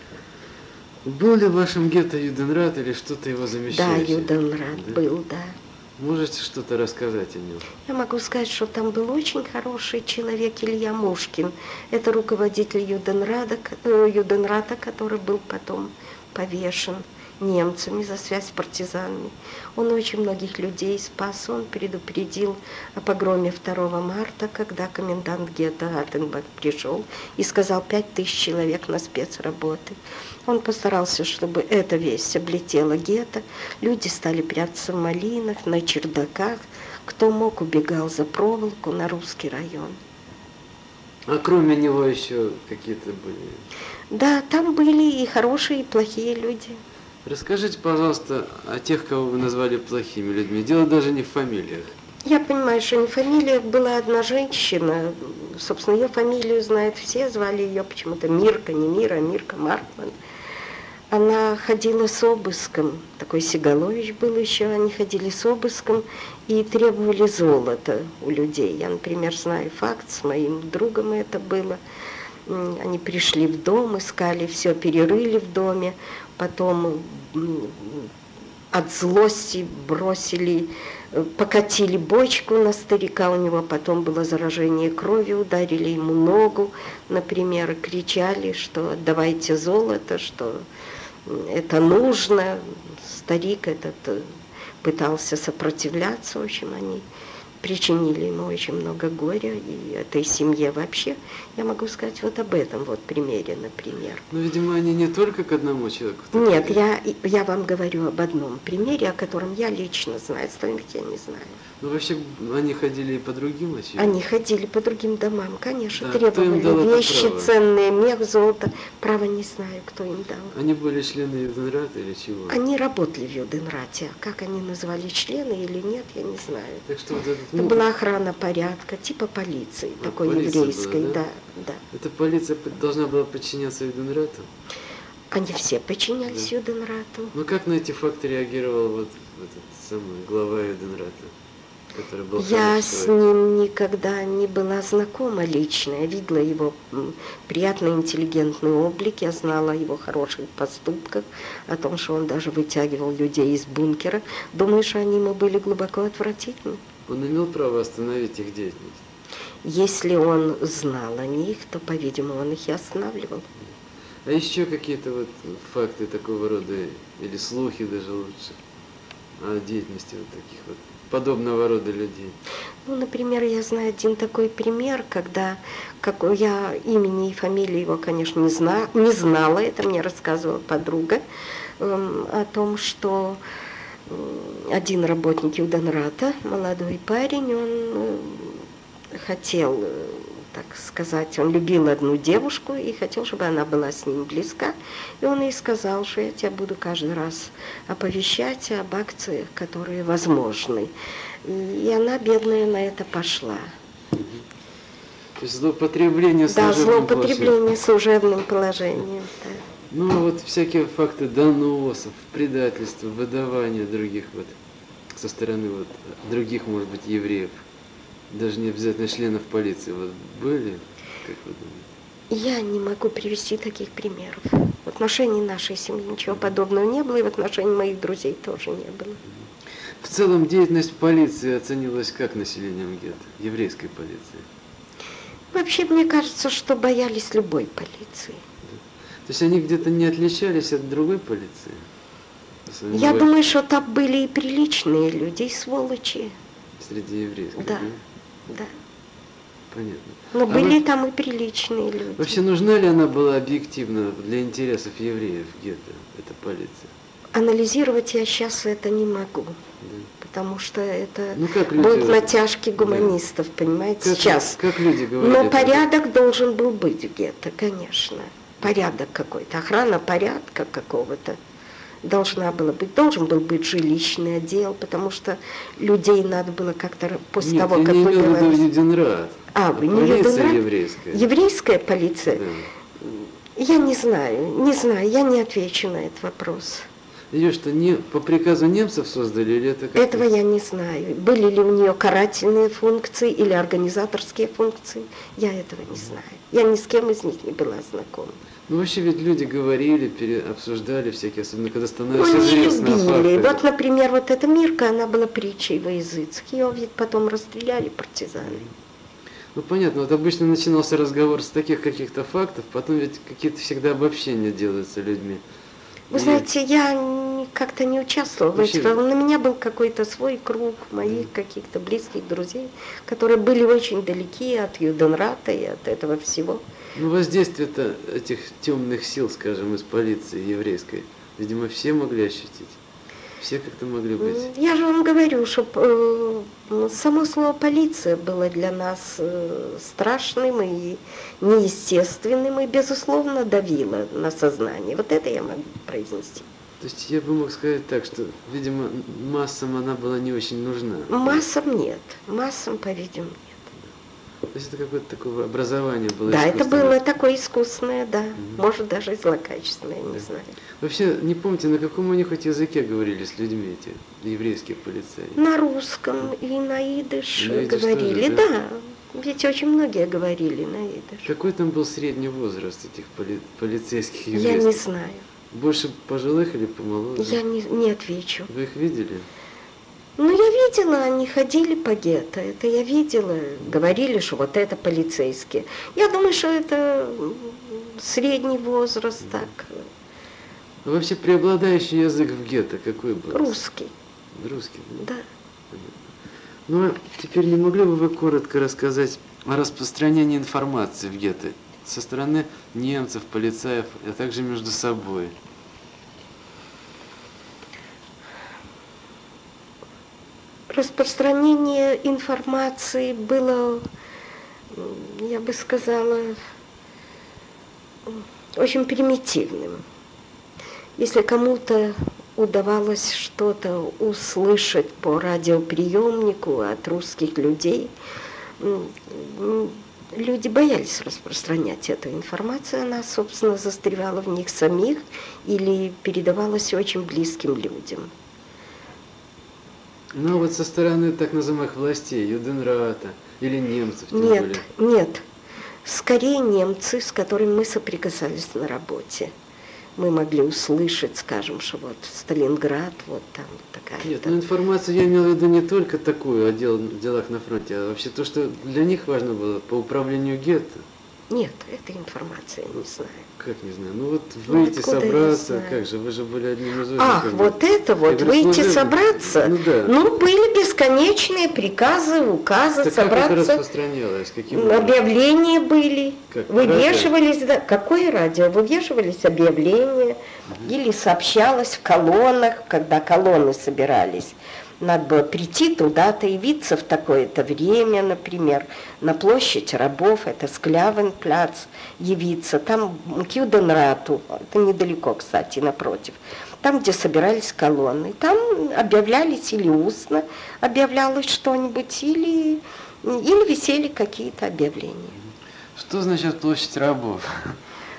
[SPEAKER 2] да.
[SPEAKER 1] Был ли в вашем гетто Юденрат или что-то его замещающее?
[SPEAKER 2] Да, Юденрат да? был, да.
[SPEAKER 1] Можете что-то рассказать о нем?
[SPEAKER 2] Я могу сказать, что там был очень хороший человек Илья Мушкин. Это руководитель Юденрата, Юденрата, который был потом повешен немцами за связь с партизанами. Он очень многих людей спас. Он предупредил о погроме второго марта, когда комендант гетто Аттенбах пришел и сказал пять тысяч человек на спецработы. Он постарался, чтобы эта весть облетела гетто. Люди стали прятаться в малинах, на чердаках. Кто мог, убегал за проволоку на русский район.
[SPEAKER 1] А кроме него еще какие-то были?
[SPEAKER 2] Да, там были и хорошие, и плохие люди.
[SPEAKER 1] Расскажите, пожалуйста, о тех, кого вы назвали плохими людьми. Дело даже не в фамилиях.
[SPEAKER 2] Я понимаю, что не в фамилиях. Была одна женщина, собственно, ее фамилию знают все, звали ее почему-то Мирка, не Мира, а Мирка Маркман. Она ходила с обыском, такой Сигалович был еще, они ходили с обыском и требовали золота у людей. Я, например, знаю факт, с моим другом это было. Они пришли в дом, искали все, перерыли в доме, потом от злости бросили, покатили бочку на старика, у него потом было заражение крови, ударили ему ногу, например, кричали, что давайте золото, что это нужно. Старик этот пытался сопротивляться, в общем, они причинили ему очень много горя, и этой семье вообще. Я могу сказать вот об этом вот примере, например.
[SPEAKER 1] Но, видимо, они не только к одному человеку.
[SPEAKER 2] Нет, я, я вам говорю об одном примере, о котором я лично знаю, остальных я не знаю.
[SPEAKER 1] Ну, вообще, они ходили и по другим очевидно?
[SPEAKER 2] Они ходили по другим домам, конечно,
[SPEAKER 1] да,
[SPEAKER 2] требовали вещи ценные, мех, золото. Право не знаю, кто им дал.
[SPEAKER 1] Они были члены Юденрата или чего?
[SPEAKER 2] Они работали в Юденрате, а как они называли, члены или нет, я не знаю.
[SPEAKER 1] Так что вот этот,
[SPEAKER 2] это
[SPEAKER 1] ну,
[SPEAKER 2] была охрана порядка, типа полиции, а, такой еврейской, была, да? да, да.
[SPEAKER 1] Эта полиция должна была подчиняться Юденрату?
[SPEAKER 2] Они все подчинялись да. Юденрату.
[SPEAKER 1] Ну как на эти факты реагировал вот этот самый глава Юденрата? Был
[SPEAKER 2] я с ним никогда не была знакома лично. Я видела его приятный, интеллигентный облик, я знала о его хороших поступках, о том, что он даже вытягивал людей из бункера. Думаю, что они ему были глубоко отвратительны.
[SPEAKER 1] Он имел право остановить их деятельность?
[SPEAKER 2] Если он знал о них, то, по-видимому, он их и останавливал.
[SPEAKER 1] А еще какие-то вот факты такого рода, или слухи даже лучше, о деятельности вот таких вот подобного рода людей?
[SPEAKER 2] Ну, например, я знаю один такой пример, когда, как я имени и фамилии его, конечно, не, зна, не знала, это мне рассказывала подруга, э, о том, что э, один работник Юденрата, молодой парень, он э, хотел, э, так сказать, он любил одну девушку и хотел, чтобы она была с ним близка. И он ей сказал, что я тебя буду каждый раз оповещать об акциях, которые возможны. И она, бедная, на это пошла.
[SPEAKER 1] То есть злоупотребление
[SPEAKER 2] да,
[SPEAKER 1] служебным
[SPEAKER 2] злоупотребление
[SPEAKER 1] положением.
[SPEAKER 2] служебным положением. Да.
[SPEAKER 1] Ну вот всякие факты доносов, предательства, выдавания других вот со стороны вот других, может быть, евреев, даже не обязательно членов полиции, вот были, как вы думаете?
[SPEAKER 2] Я не могу привести таких примеров. В отношении нашей семьи ничего подобного не было, и в отношении моих друзей тоже не было.
[SPEAKER 1] В целом деятельность полиции оценивалась как населением гетто, еврейской полиции?
[SPEAKER 2] Вообще, мне кажется, что боялись любой полиции.
[SPEAKER 1] То есть они где-то не отличались от другой полиции?
[SPEAKER 2] Я
[SPEAKER 1] Особенно
[SPEAKER 2] думаю, что там были и приличные люди, и сволочи.
[SPEAKER 1] среди еврейских,
[SPEAKER 2] Да,
[SPEAKER 1] да?
[SPEAKER 2] да.
[SPEAKER 1] Понятно.
[SPEAKER 2] Но
[SPEAKER 1] А
[SPEAKER 2] были
[SPEAKER 1] вы-
[SPEAKER 2] там и приличные люди.
[SPEAKER 1] Вообще нужна ли она была объективно для интересов евреев гетто, эта полиция?
[SPEAKER 2] Анализировать я сейчас это не могу,
[SPEAKER 1] Да.
[SPEAKER 2] потому что это
[SPEAKER 1] Ну как люди...
[SPEAKER 2] будут натяжки гуманистов, понимаете,
[SPEAKER 1] Как,
[SPEAKER 2] сейчас.
[SPEAKER 1] как люди говорили?
[SPEAKER 2] Но
[SPEAKER 1] это?
[SPEAKER 2] порядок должен был быть в гетто, конечно. Порядок какой-то, охрана порядка какого-то должна была быть. Должен был быть жилищный отдел, потому что людей надо было как-то после
[SPEAKER 1] Нет,
[SPEAKER 2] того,
[SPEAKER 1] я
[SPEAKER 2] как
[SPEAKER 1] не имел в виду
[SPEAKER 2] выбивались.
[SPEAKER 1] Юденрат.
[SPEAKER 2] А, вы не
[SPEAKER 1] Полиция
[SPEAKER 2] Юденрат?
[SPEAKER 1] еврейская.
[SPEAKER 2] Еврейская полиция?
[SPEAKER 1] Да.
[SPEAKER 2] Я не знаю, не знаю, я не отвечу на этот вопрос.
[SPEAKER 1] Ее что, не, по приказу немцев создали или это как?
[SPEAKER 2] Этого я не знаю. Были ли у нее карательные функции или организаторские функции, я этого не знаю. Я ни с кем из них не была знакома.
[SPEAKER 1] Ну вообще ведь люди говорили, пере, обсуждали всякие, особенно когда
[SPEAKER 2] Ну,
[SPEAKER 1] становится
[SPEAKER 2] не
[SPEAKER 1] известно о
[SPEAKER 2] любили.
[SPEAKER 1] фактах.
[SPEAKER 2] Вот, например, вот эта Мирка, она была притчей во языцке. Ее ведь потом расстреляли партизаны.
[SPEAKER 1] Ну понятно, вот обычно начинался разговор с таких каких-то фактов, потом ведь какие-то всегда обобщения делаются людьми.
[SPEAKER 2] Вы
[SPEAKER 1] И-
[SPEAKER 2] знаете, я не- как-то не участвовала в этих.
[SPEAKER 1] Вообще-
[SPEAKER 2] У меня был какой-то свой круг моих каких-то близких друзей, которые были очень далеки от Юденрата и от этого всего.
[SPEAKER 1] Ну воздействие-то этих темных сил, скажем, из полиции еврейской, видимо, все могли ощутить. Все как-то могли быть.
[SPEAKER 2] Я же вам говорю, что э, само слово полиция было для нас э, страшным и неестественным, и, безусловно, давило на сознание. Вот это я могу произнести.
[SPEAKER 1] То есть я бы мог сказать так, что, видимо, массам она была не очень нужна.
[SPEAKER 2] Массам нет, массам, по-видимому, нет.
[SPEAKER 1] То есть это какое-то такое образование было
[SPEAKER 2] Да, это
[SPEAKER 1] искусственное.
[SPEAKER 2] было такое искусственное, да,
[SPEAKER 1] Мгм.
[SPEAKER 2] может, даже и злокачественное, не
[SPEAKER 1] Да.
[SPEAKER 2] знаю.
[SPEAKER 1] Вообще, не помните, на каком они хоть языке говорили с людьми эти еврейские полицаи?
[SPEAKER 2] На русском и на идыш
[SPEAKER 1] На идыш
[SPEAKER 2] говорили,
[SPEAKER 1] тоже, да?
[SPEAKER 2] да, ведь очень многие говорили на идыш.
[SPEAKER 1] Какой там был средний возраст этих поли- полицейских
[SPEAKER 2] Я
[SPEAKER 1] еврейских?
[SPEAKER 2] не знаю,
[SPEAKER 1] Больше пожилых или помоложе?
[SPEAKER 2] я не, не отвечу.
[SPEAKER 1] Вы их видели?
[SPEAKER 2] Ну, я видела, они ходили по гетто, это я видела, говорили, что вот это полицейские. Я думаю, что это м, средний возраст, так,
[SPEAKER 1] А вообще преобладающий язык в гетто какой был?
[SPEAKER 2] русский,
[SPEAKER 1] Русский, да?
[SPEAKER 2] да.
[SPEAKER 1] Ну, а теперь не могли бы вы коротко рассказать о распространении информации в гетто со стороны немцев, полицаев, а также между собой?
[SPEAKER 2] Распространение информации было, м, я бы сказала, м, очень примитивным. Если кому-то удавалось что-то услышать по радиоприемнику от русских людей, м, м, люди боялись распространять эту информацию, она, собственно, застревала в них самих или передавалась очень близким людям.
[SPEAKER 1] Ну, вот со стороны так называемых властей, Юденрата или немцев, тем
[SPEAKER 2] Нет,
[SPEAKER 1] более.
[SPEAKER 2] нет. Скорее немцы, с которыми мы соприкасались на работе. Мы могли услышать, скажем, что вот Сталинград, вот там такая-то.
[SPEAKER 1] Нет, ну информацию я имел в виду не только такую о дел, делах на фронте, а вообще то, что для них важно было по управлению гетто.
[SPEAKER 2] Нет, этой информации я не знаю.
[SPEAKER 1] Как не знаю, ну вот
[SPEAKER 2] Ну,
[SPEAKER 1] выйти,
[SPEAKER 2] откуда я
[SPEAKER 1] собраться,
[SPEAKER 2] знаю?
[SPEAKER 1] как же, вы же были одним из
[SPEAKER 2] Ах,
[SPEAKER 1] узников.
[SPEAKER 2] вот это вот,
[SPEAKER 1] Я говорю,
[SPEAKER 2] выйти
[SPEAKER 1] служебный-
[SPEAKER 2] собраться.
[SPEAKER 1] Ну да.
[SPEAKER 2] Ну, были бесконечные приказы, указы
[SPEAKER 1] Так как это
[SPEAKER 2] собраться.
[SPEAKER 1] распространялось? Каким образом?
[SPEAKER 2] Объявления были,
[SPEAKER 1] Как,
[SPEAKER 2] вывешивались, да, какое радио? Вывешивались объявления, или сообщалось в колоннах, когда колонны собирались. Надо было прийти туда-то, явиться в такое-то время, например, на площадь рабов, это Склявенпляц, явиться, там к Юденрату, это недалеко, кстати, напротив, там, где собирались колонны, там объявлялись или устно объявлялось что-нибудь, или, или висели какие-то объявления.
[SPEAKER 1] Что значит площадь рабов?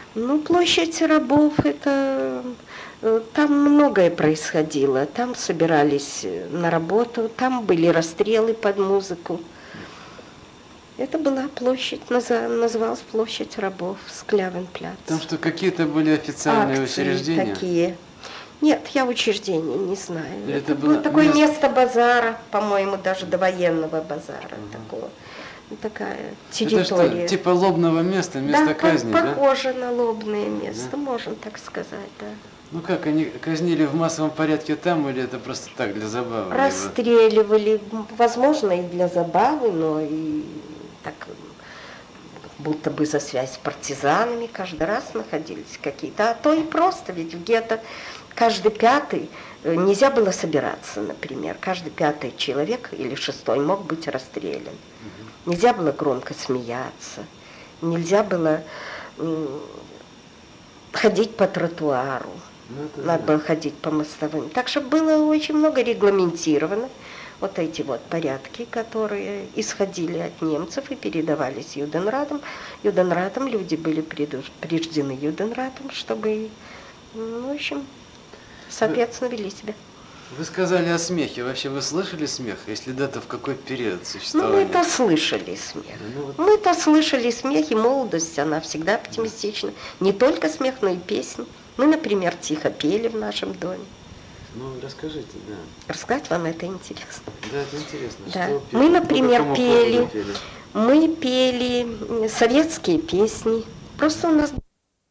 [SPEAKER 2] Ну, площадь рабов, это там многое происходило. Там собирались на работу, там были расстрелы под музыку. Это была площадь, называлась площадь рабов, Склявенпляц.
[SPEAKER 1] Там что, какие-то были официальные
[SPEAKER 2] акции
[SPEAKER 1] учреждения?
[SPEAKER 2] Такие. Нет, я учреждений не знаю.
[SPEAKER 1] Или
[SPEAKER 2] это
[SPEAKER 1] это
[SPEAKER 2] было
[SPEAKER 1] было
[SPEAKER 2] такое
[SPEAKER 1] место...
[SPEAKER 2] место базара, по-моему, даже до военного базара.
[SPEAKER 1] Ага.
[SPEAKER 2] Такого. Такая территория.
[SPEAKER 1] Это что, типа лобного места, место
[SPEAKER 2] да,
[SPEAKER 1] казни,
[SPEAKER 2] по-
[SPEAKER 1] да?
[SPEAKER 2] похоже на лобное место,
[SPEAKER 1] Да.
[SPEAKER 2] можно так сказать, да.
[SPEAKER 1] Ну как, они казнили в массовом порядке там, или это просто так, для забавы?
[SPEAKER 2] Расстреливали, возможно, и для забавы, но и так, будто бы за связь с партизанами каждый раз находились какие-то, а то и просто, ведь в гетто каждый пятый, нельзя было собираться, например, каждый пятый человек или шестой мог быть расстрелян. Угу. Нельзя было громко смеяться, нельзя было м, ходить по тротуару. Ну, надо да. было ходить по мостовым. Так что было очень много регламентировано. Вот эти вот порядки, которые исходили от немцев и передавались Юденратам. Юденратам люди были предупреждены Юденратом, чтобы, ну, в общем, соответственно, вели себя.
[SPEAKER 1] Вы сказали о смехе. Вообще вы слышали смех? Если да, то в какой период существования?
[SPEAKER 2] Ну, мы-то слышали смех.
[SPEAKER 1] Ну, вот...
[SPEAKER 2] Мы-то слышали смех, и молодость, она всегда оптимистична. Не только смех, но и песни. Мы, например, тихо пели в нашем доме.
[SPEAKER 1] Ну, расскажите, да.
[SPEAKER 2] Рассказать вам это интересно.
[SPEAKER 1] Да, это интересно.
[SPEAKER 2] Да.
[SPEAKER 1] Что
[SPEAKER 2] Мы, например,
[SPEAKER 1] по
[SPEAKER 2] пели,
[SPEAKER 1] пели?
[SPEAKER 2] мы пели советские песни. Просто у нас...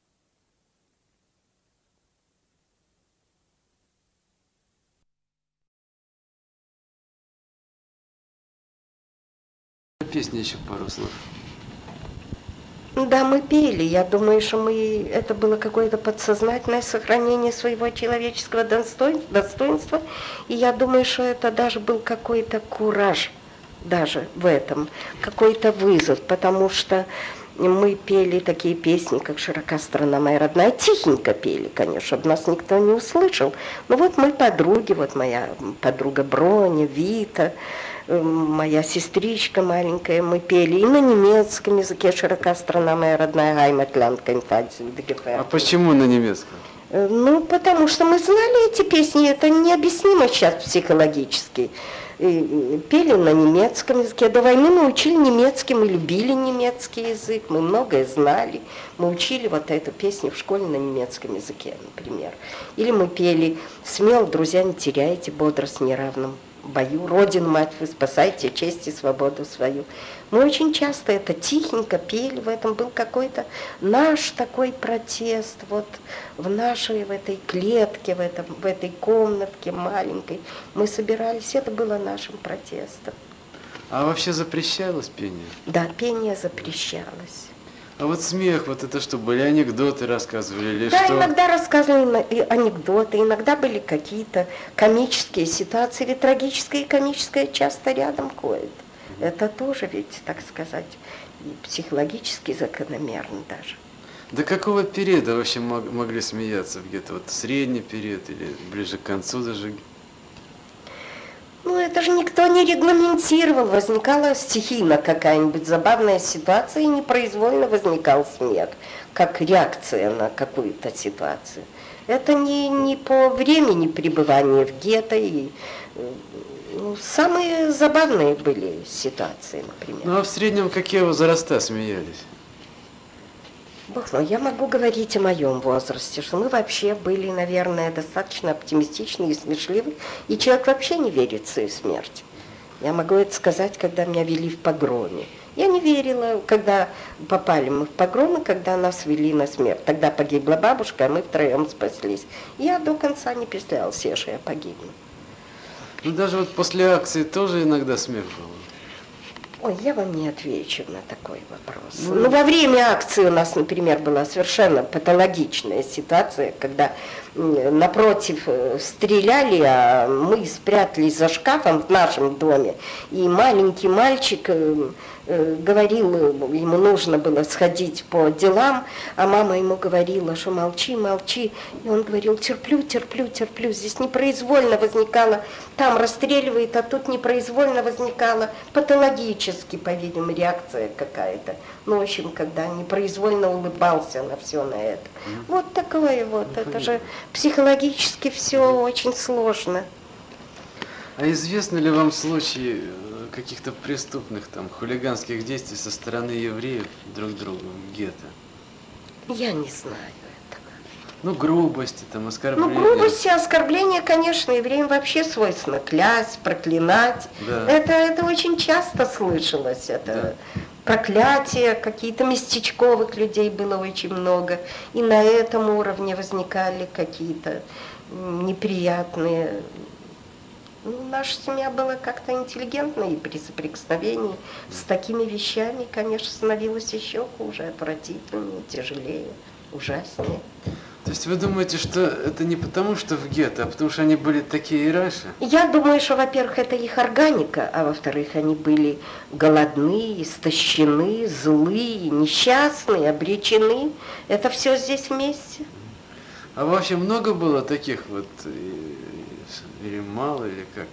[SPEAKER 1] Песни еще пару слов.
[SPEAKER 2] Да, мы пели. Я думаю, что мы это было какое-то подсознательное сохранение своего человеческого достоинства. И я думаю, что это даже был какой-то кураж даже в этом, какой-то вызов, потому что мы пели такие песни, как «Широка страна моя родная», тихенько пели, конечно, чтобы нас никто не услышал. Но вот мы подруги, вот моя подруга Броня, Вита, моя сестричка маленькая, мы пели и на немецком языке «Широка страна моя родная», Heimatland,
[SPEAKER 1] А почему на немецком?
[SPEAKER 2] Ну, потому что мы знали эти песни, это необъяснимо сейчас психологически. И пели на немецком языке. До войны мы учили немецкий, мы любили немецкий язык, мы многое знали. Мы учили вот эту песню в школе на немецком языке, например. Или мы пели «Смело, друзья, не теряйте, бодро с неравным бою, Родину, мать, вы спасайте, честь и свободу свою». Мы очень часто это тихенько пели, в этом был какой-то наш такой протест, вот в нашей, в этой клетке, в, этом, в этой комнатке маленькой. Мы собирались, это было нашим протестом.
[SPEAKER 1] А вообще запрещалось пение?
[SPEAKER 2] Да, пение запрещалось.
[SPEAKER 1] А вот смех, вот это что, были анекдоты рассказывали или
[SPEAKER 2] да,
[SPEAKER 1] что?
[SPEAKER 2] Да, иногда рассказывали анекдоты, иногда были какие-то комические ситуации, ведь трагическое и комическое часто рядом ходят. Это тоже ведь, так сказать, и психологически закономерно даже.
[SPEAKER 1] До какого периода вообще мог, могли смеяться где-то? Вот средний период или ближе к концу даже?
[SPEAKER 2] Ну, это же никто не регламентировал. Возникала стихийно какая-нибудь забавная ситуация, и непроизвольно возникал смех, как реакция на какую-то ситуацию. Это не, не по времени пребывания в гетто, и ну, самые забавные были ситуации, например.
[SPEAKER 1] Ну, а в среднем какие возраста смеялись?
[SPEAKER 2] Бог мой, я могу говорить о моем возрасте, что мы вообще были, наверное, достаточно оптимистичны и смешливы, и человек вообще не верит в свою смерть. Я могу это сказать, когда меня вели в погроме. Я не верила, когда попали мы в погромы, когда нас вели на смерть. Тогда погибла бабушка, а мы втроем спаслись. Я до конца не представляла себе, что я погибну.
[SPEAKER 1] Ну, даже вот после акции тоже иногда смех был.
[SPEAKER 2] Ой, я вам не отвечу на такой вопрос. Ну, ну, во время акции у нас, например, была совершенно патологичная ситуация, когда напротив стреляли, а мы спрятались за шкафом в нашем доме. И маленький мальчик говорил, ему нужно было сходить по делам, а мама ему говорила, что молчи, молчи. И он говорил, терплю, терплю, терплю. Здесь непроизвольно возникало, там расстреливает, а тут непроизвольно возникала патологически, по-видимому, реакция какая-то. Ну, в общем, когда непроизвольно улыбался на все на это. Mm. Вот такое вот, ну, это понятно. Же психологически все mm. очень сложно.
[SPEAKER 1] А известны ли вам случаи каких-то преступных, там, хулиганских действий со стороны евреев друг к другу в гетто?
[SPEAKER 2] Я не знаю этого.
[SPEAKER 1] Ну, грубости, там, оскорбления.
[SPEAKER 2] Ну, грубости, оскорбления, конечно, евреям вообще свойственно клясть, проклинать. Да. Это, это очень часто слышалось, это да. Проклятия, какие-то местечковых людей было очень много, и на этом уровне возникали какие-то неприятные. Ну, наша семья была как-то интеллигентной, и при соприкосновении с такими вещами, конечно, становилось еще хуже, отвратительнее, тяжелее, ужаснее.
[SPEAKER 1] То есть вы думаете, что это не потому, что в гетто, а потому что они были такие и раньше?
[SPEAKER 2] Я думаю, что, во-первых, это их органика, а во-вторых, они были голодны, истощены, злые, несчастные, обречены. Это все здесь вместе.
[SPEAKER 1] А вообще много было таких вот, или мало, или как?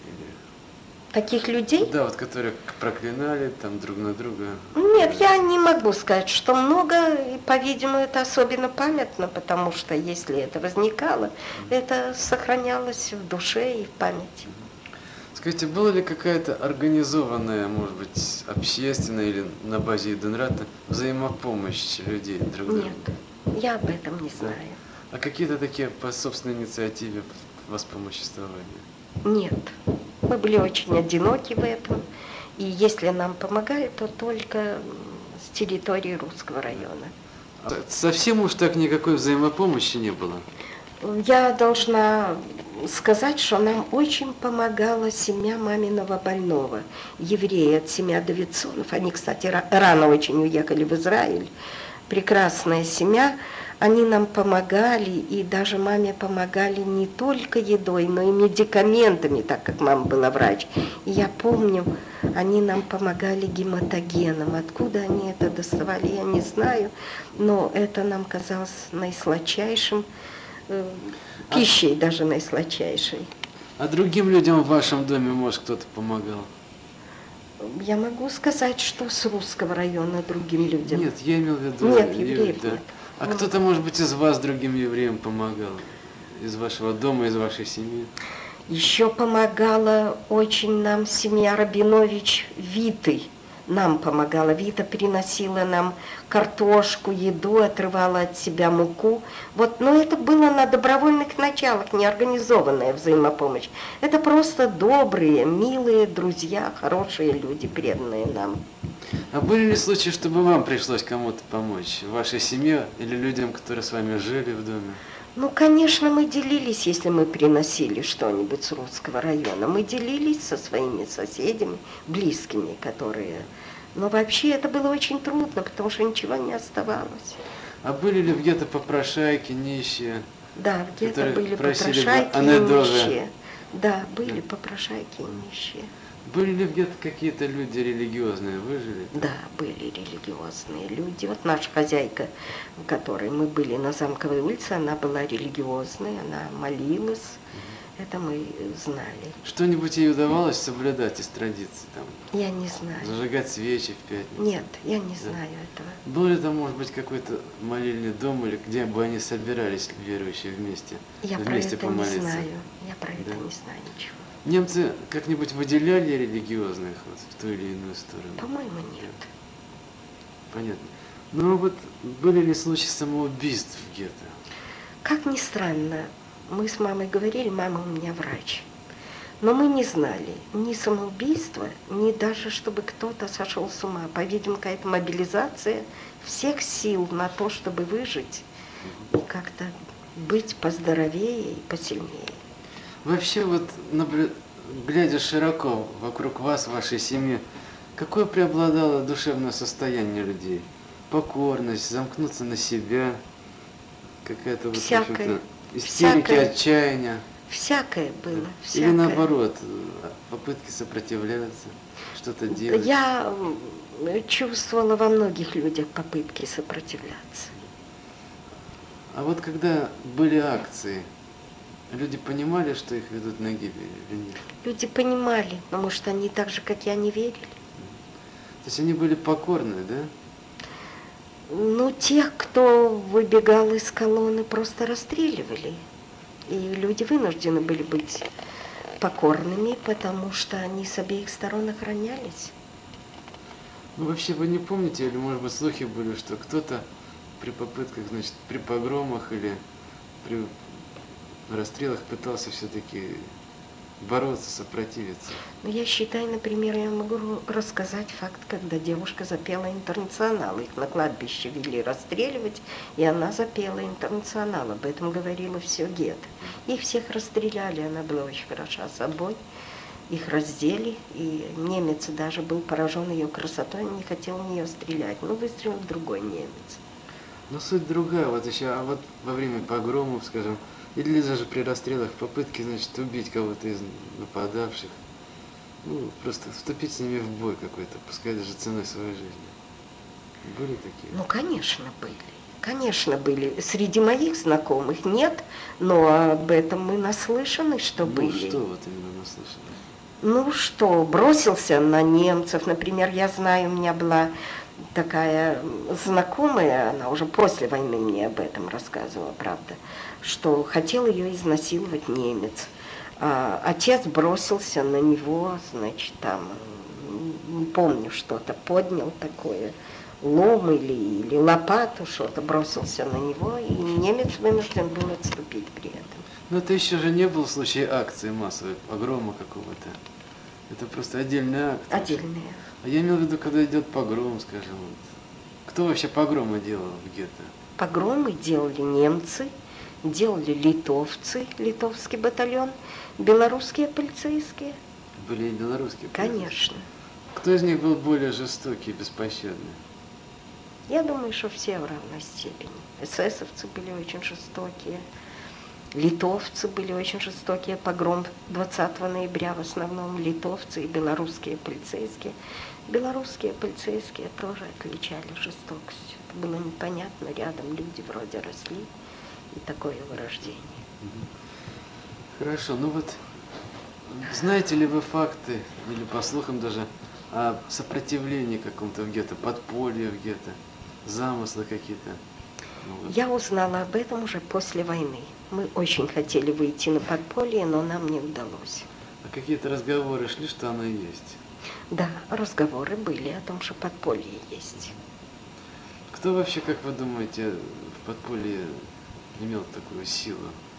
[SPEAKER 2] Таких людей?
[SPEAKER 1] Да, вот которые проклинали там друг на друга.
[SPEAKER 2] Нет, я не могу сказать, что много, и, по-видимому, это особенно памятно, потому что если это возникало, mm-hmm. это сохранялось в душе и в памяти.
[SPEAKER 1] Скажите, была ли какая-то организованная, может быть, общественная или на базе Иденрата взаимопомощь людей друг другу?
[SPEAKER 2] Нет, я об этом не знаю.
[SPEAKER 1] Да. А какие-то такие по собственной инициативе воспомоществования?
[SPEAKER 2] Нет. Мы были очень одиноки в этом, и если нам помогают, то только с территории Русского района.
[SPEAKER 1] Совсем уж так никакой взаимопомощи не было?
[SPEAKER 2] Я должна сказать, что нам очень помогала семья маминого больного, евреи от семьи Давидсонов. Они, кстати, рано очень уехали в Израиль. Прекрасная семья. Они нам помогали, и даже маме помогали не только едой, но и медикаментами, так как мама была врач. И я помню, они нам помогали гематогеном. Откуда они это доставали, я не знаю, но это нам казалось наисладчайшим э, пищей, а, даже наисладчайшей.
[SPEAKER 1] А другим людям в вашем доме, может, кто-то помогал?
[SPEAKER 2] Я могу сказать, что с Русского района другим людям.
[SPEAKER 1] Нет, я имел в виду...
[SPEAKER 2] Нет, евреев
[SPEAKER 1] да.
[SPEAKER 2] нет.
[SPEAKER 1] А ну, кто-то, может быть, из вас другим евреям помогал? Из вашего дома, из вашей семьи?
[SPEAKER 2] Еще помогала очень нам семья Рабинович Виты. Нам помогала. Вита приносила нам картошку, еду, отрывала от себя муку. Вот, но это было на добровольных началах, неорганизованная взаимопомощь. Это просто добрые, милые друзья, хорошие люди, преданные нам.
[SPEAKER 1] А были ли случаи, чтобы вам пришлось кому-то помочь? Вашей семье или людям, которые с вами жили в доме?
[SPEAKER 2] Ну, конечно, мы делились, если мы приносили что-нибудь с Русского района. Мы делились со своими соседями, близкими, которые... Но вообще это было очень трудно, потому что ничего не оставалось.
[SPEAKER 1] А были ли в гетто попрошайки, нищие?
[SPEAKER 2] Да, в гетто были попрошайки и нищие. Да, были попрошайки и нищие.
[SPEAKER 1] Были ли в гетто какие-то люди религиозные, выжили?
[SPEAKER 2] Да, были религиозные люди. Вот наша хозяйка, у которой мы были на Замковой улице, она была религиозной, она молилась. Угу. Это мы знали.
[SPEAKER 1] Что-нибудь ей удавалось соблюдать из традиций? Там,
[SPEAKER 2] я не знаю.
[SPEAKER 1] Зажигать свечи в пятницу?
[SPEAKER 2] Нет, я не
[SPEAKER 1] да.
[SPEAKER 2] знаю этого.
[SPEAKER 1] Был ли там, может быть, какой-то молильный дом, или где бы они собирались, верующие, вместе?
[SPEAKER 2] Я
[SPEAKER 1] вместе
[SPEAKER 2] про это
[SPEAKER 1] помолиться?
[SPEAKER 2] не знаю. Я про это
[SPEAKER 1] да.
[SPEAKER 2] не знаю ничего.
[SPEAKER 1] Немцы как-нибудь выделяли религиозных вот, в ту или иную сторону?
[SPEAKER 2] По-моему, нет.
[SPEAKER 1] Понятно. Ну вот были ли случаи самоубийств в гетто?
[SPEAKER 2] Как ни странно, мы с мамой говорили, мама у меня врач. Но мы не знали ни самоубийства, ни даже, чтобы кто-то сошел с ума. По-видимому, какая-то мобилизация всех сил на то, чтобы выжить и как-то быть поздоровее и посильнее.
[SPEAKER 1] Вообще, вот, глядя широко вокруг вас, вашей семьи, какое преобладало душевное состояние людей? Покорность, замкнуться на себя, какая-то вот...
[SPEAKER 2] Всякое,
[SPEAKER 1] истерики,
[SPEAKER 2] всякое,
[SPEAKER 1] отчаяния?
[SPEAKER 2] всякое было. Всякое.
[SPEAKER 1] Или наоборот, попытки сопротивляться, что-то делать?
[SPEAKER 2] Я чувствовала во многих людях попытки сопротивляться.
[SPEAKER 1] А вот когда были акции, люди понимали, что их ведут на гибель или нет?
[SPEAKER 2] Люди понимали, потому что они так же, как я, не верили.
[SPEAKER 1] То есть они были покорны, да?
[SPEAKER 2] Ну, тех, кто выбегал из колонны, просто расстреливали. И люди вынуждены были быть покорными, потому что они с обеих сторон охранялись.
[SPEAKER 1] Ну, вообще, вы не помните, или, может быть, слухи были, что кто-то при попытках, значит, при погромах или при расстрелах пытался все-таки бороться, сопротивиться?
[SPEAKER 2] Но я считаю, например, я могу рассказать факт, когда девушка запела «Интернационал». Их на кладбище вели расстреливать, и она запела «Интернационал». Об этом говорила все гетто. Их всех расстреляли, она была очень хороша собой. Их раздели, и немец даже был поражен ее красотой, не хотел в нее стрелять. Но выстрелил другой немец.
[SPEAKER 1] Но суть другая, вот еще, а вот во время погромов, скажем, или даже при расстрелах попытки, значит, убить кого-то из нападавших, ну, просто вступить с ними в бой какой-то, пускай даже ценой своей жизни. Были такие?
[SPEAKER 2] Ну, конечно, были. Конечно, были. Среди моих знакомых нет, но об этом мы наслышаны, что
[SPEAKER 1] ну,
[SPEAKER 2] были.
[SPEAKER 1] что вот именно наслышаны?
[SPEAKER 2] Ну, что, бросился на немцев. Например, я знаю, у меня была такая знакомая, она уже после войны мне об этом рассказывала, правда, что хотел ее изнасиловать немец. А отец бросился на него, значит, там, не помню, что-то поднял такое, лом или, или лопату, что-то бросился на него, и немец вынужден был отступить при этом.
[SPEAKER 1] Но это еще же не был случай акции массовой, погрома какого-то. Это просто отдельная акция.
[SPEAKER 2] Отдельная.
[SPEAKER 1] А я имел в виду, когда идет погром, скажем, вот. Кто вообще погромы делал в гетто?
[SPEAKER 2] Погромы делали немцы, делали литовцы, литовский батальон, белорусские полицейские.
[SPEAKER 1] Были и белорусские?
[SPEAKER 2] Конечно.
[SPEAKER 1] Кто из них был более жестокий и беспощадный?
[SPEAKER 2] Я думаю, что все в равной степени. Эсэсовцы были очень жестокие, литовцы были очень жестокие. Погром двадцатого ноября в основном литовцы и белорусские полицейские. Белорусские полицейские тоже отличали жестокостью. Это было непонятно, рядом люди вроде росли, и такое вырождение.
[SPEAKER 1] Хорошо, ну вот, знаете ли вы факты, или по слухам даже, о сопротивлении каком-то в гетто, подполье в гетто, замыслы какие-то? Ну, вот.
[SPEAKER 2] Я узнала об этом уже после войны. Мы очень хотели выйти на подполье, но нам не удалось.
[SPEAKER 1] А какие-то разговоры шли, что оно есть?
[SPEAKER 2] Да, разговоры были о том, что подполье есть.
[SPEAKER 1] Кто вообще, как вы думаете, в подполье имел такую силу?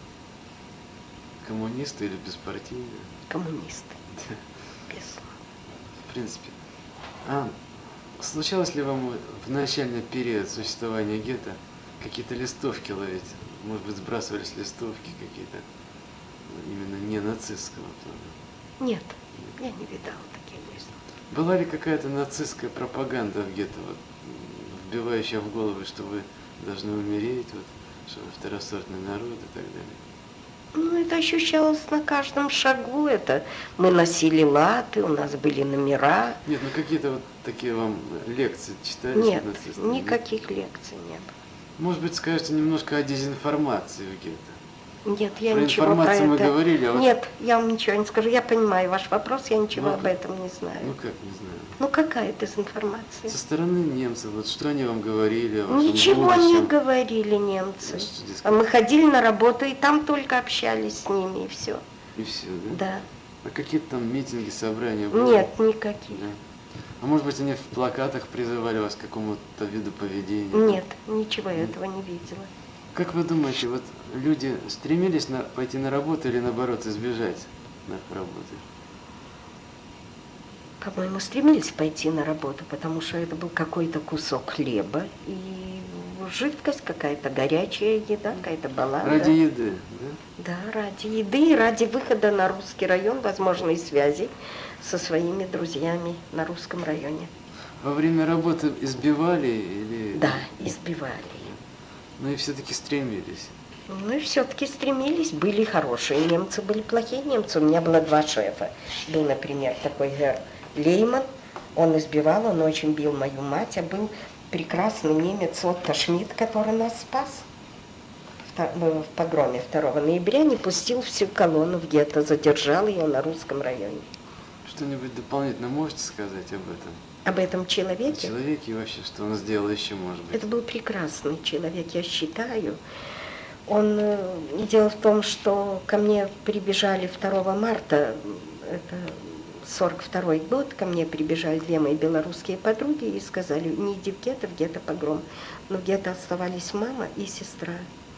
[SPEAKER 1] Коммунисты или беспартийные?
[SPEAKER 2] Коммунисты. Безусловно.
[SPEAKER 1] В принципе. А случалось ли вам в начальный период существования гетто какие-то листовки ловить? Может быть, сбрасывались листовки какие-то именно не нацистского плана?
[SPEAKER 2] Нет, я не видала таких листов.
[SPEAKER 1] Была ли какая-то нацистская пропаганда в гетто, вот, вбивающая в голову, что вы должны умереть, вот, что вы второсортный народ и так далее?
[SPEAKER 2] Ну, это ощущалось на каждом шагу. Это мы носили латы, у нас были номера.
[SPEAKER 1] Нет, ну какие-то вот такие вам лекции читались?
[SPEAKER 2] Нет,
[SPEAKER 1] нацисты?
[SPEAKER 2] никаких лекций не было.
[SPEAKER 1] Может быть, скажете немножко о дезинформации в гетто?
[SPEAKER 2] Нет, я
[SPEAKER 1] Про
[SPEAKER 2] ничего про
[SPEAKER 1] информацию мы
[SPEAKER 2] это...
[SPEAKER 1] говорили, а вот...
[SPEAKER 2] Нет, я вам ничего не скажу. Я понимаю ваш вопрос, я ничего
[SPEAKER 1] Ну,
[SPEAKER 2] об этом не знаю.
[SPEAKER 1] Ну как, не знаю.
[SPEAKER 2] Ну какая дезинформация?
[SPEAKER 1] Со стороны немцев, вот что они вам говорили о вашем
[SPEAKER 2] Ничего
[SPEAKER 1] будущем?
[SPEAKER 2] не говорили немцы.
[SPEAKER 1] Что, дескать,
[SPEAKER 2] А мы ходили на работу, и там только общались с ними, и все.
[SPEAKER 1] И все, да?
[SPEAKER 2] Да.
[SPEAKER 1] А какие-то там митинги, собрания были?
[SPEAKER 2] Нет, никаких.
[SPEAKER 1] Да. А может быть, они в плакатах призывали вас к какому-то виду поведения?
[SPEAKER 2] Нет, ничего я этого не видела.
[SPEAKER 1] Как вы думаете, вот люди стремились на, пойти на работу или наоборот избежать работы?
[SPEAKER 2] По-моему, стремились пойти на работу, потому что это был какой-то кусок хлеба и жидкость какая-то, горячая еда, какая-то баланда.
[SPEAKER 1] Ради еды, да?
[SPEAKER 2] Да, ради еды и ради выхода на русский район, возможной связи со своими друзьями на русском районе.
[SPEAKER 1] Во время работы избивали или...
[SPEAKER 2] Да, избивали.
[SPEAKER 1] Но и все-таки стремились.
[SPEAKER 2] Ну и все-таки стремились, были хорошие немцы, были плохие немцы. У меня было два шефа. Был, например, такой Герр Лейман, он избивал, он очень бил мою мать, а был прекрасный немец Отто Шмидт, который нас спас в погроме второго ноября, не пустил всю колонну в гетто, задержал ее на Русском районе.
[SPEAKER 1] Что-нибудь дополнительно можете сказать об этом?
[SPEAKER 2] Об этом человеке?
[SPEAKER 1] О человеке и вообще, что он сделал еще, может быть?
[SPEAKER 2] Это был прекрасный человек, я считаю. Он, дело в том, что ко мне прибежали второго марта, это сорок второй год, ко мне прибежали две мои белорусские подруги и сказали: не иди в гетто, в гетто погром. Но в гетто оставались мама и сестра.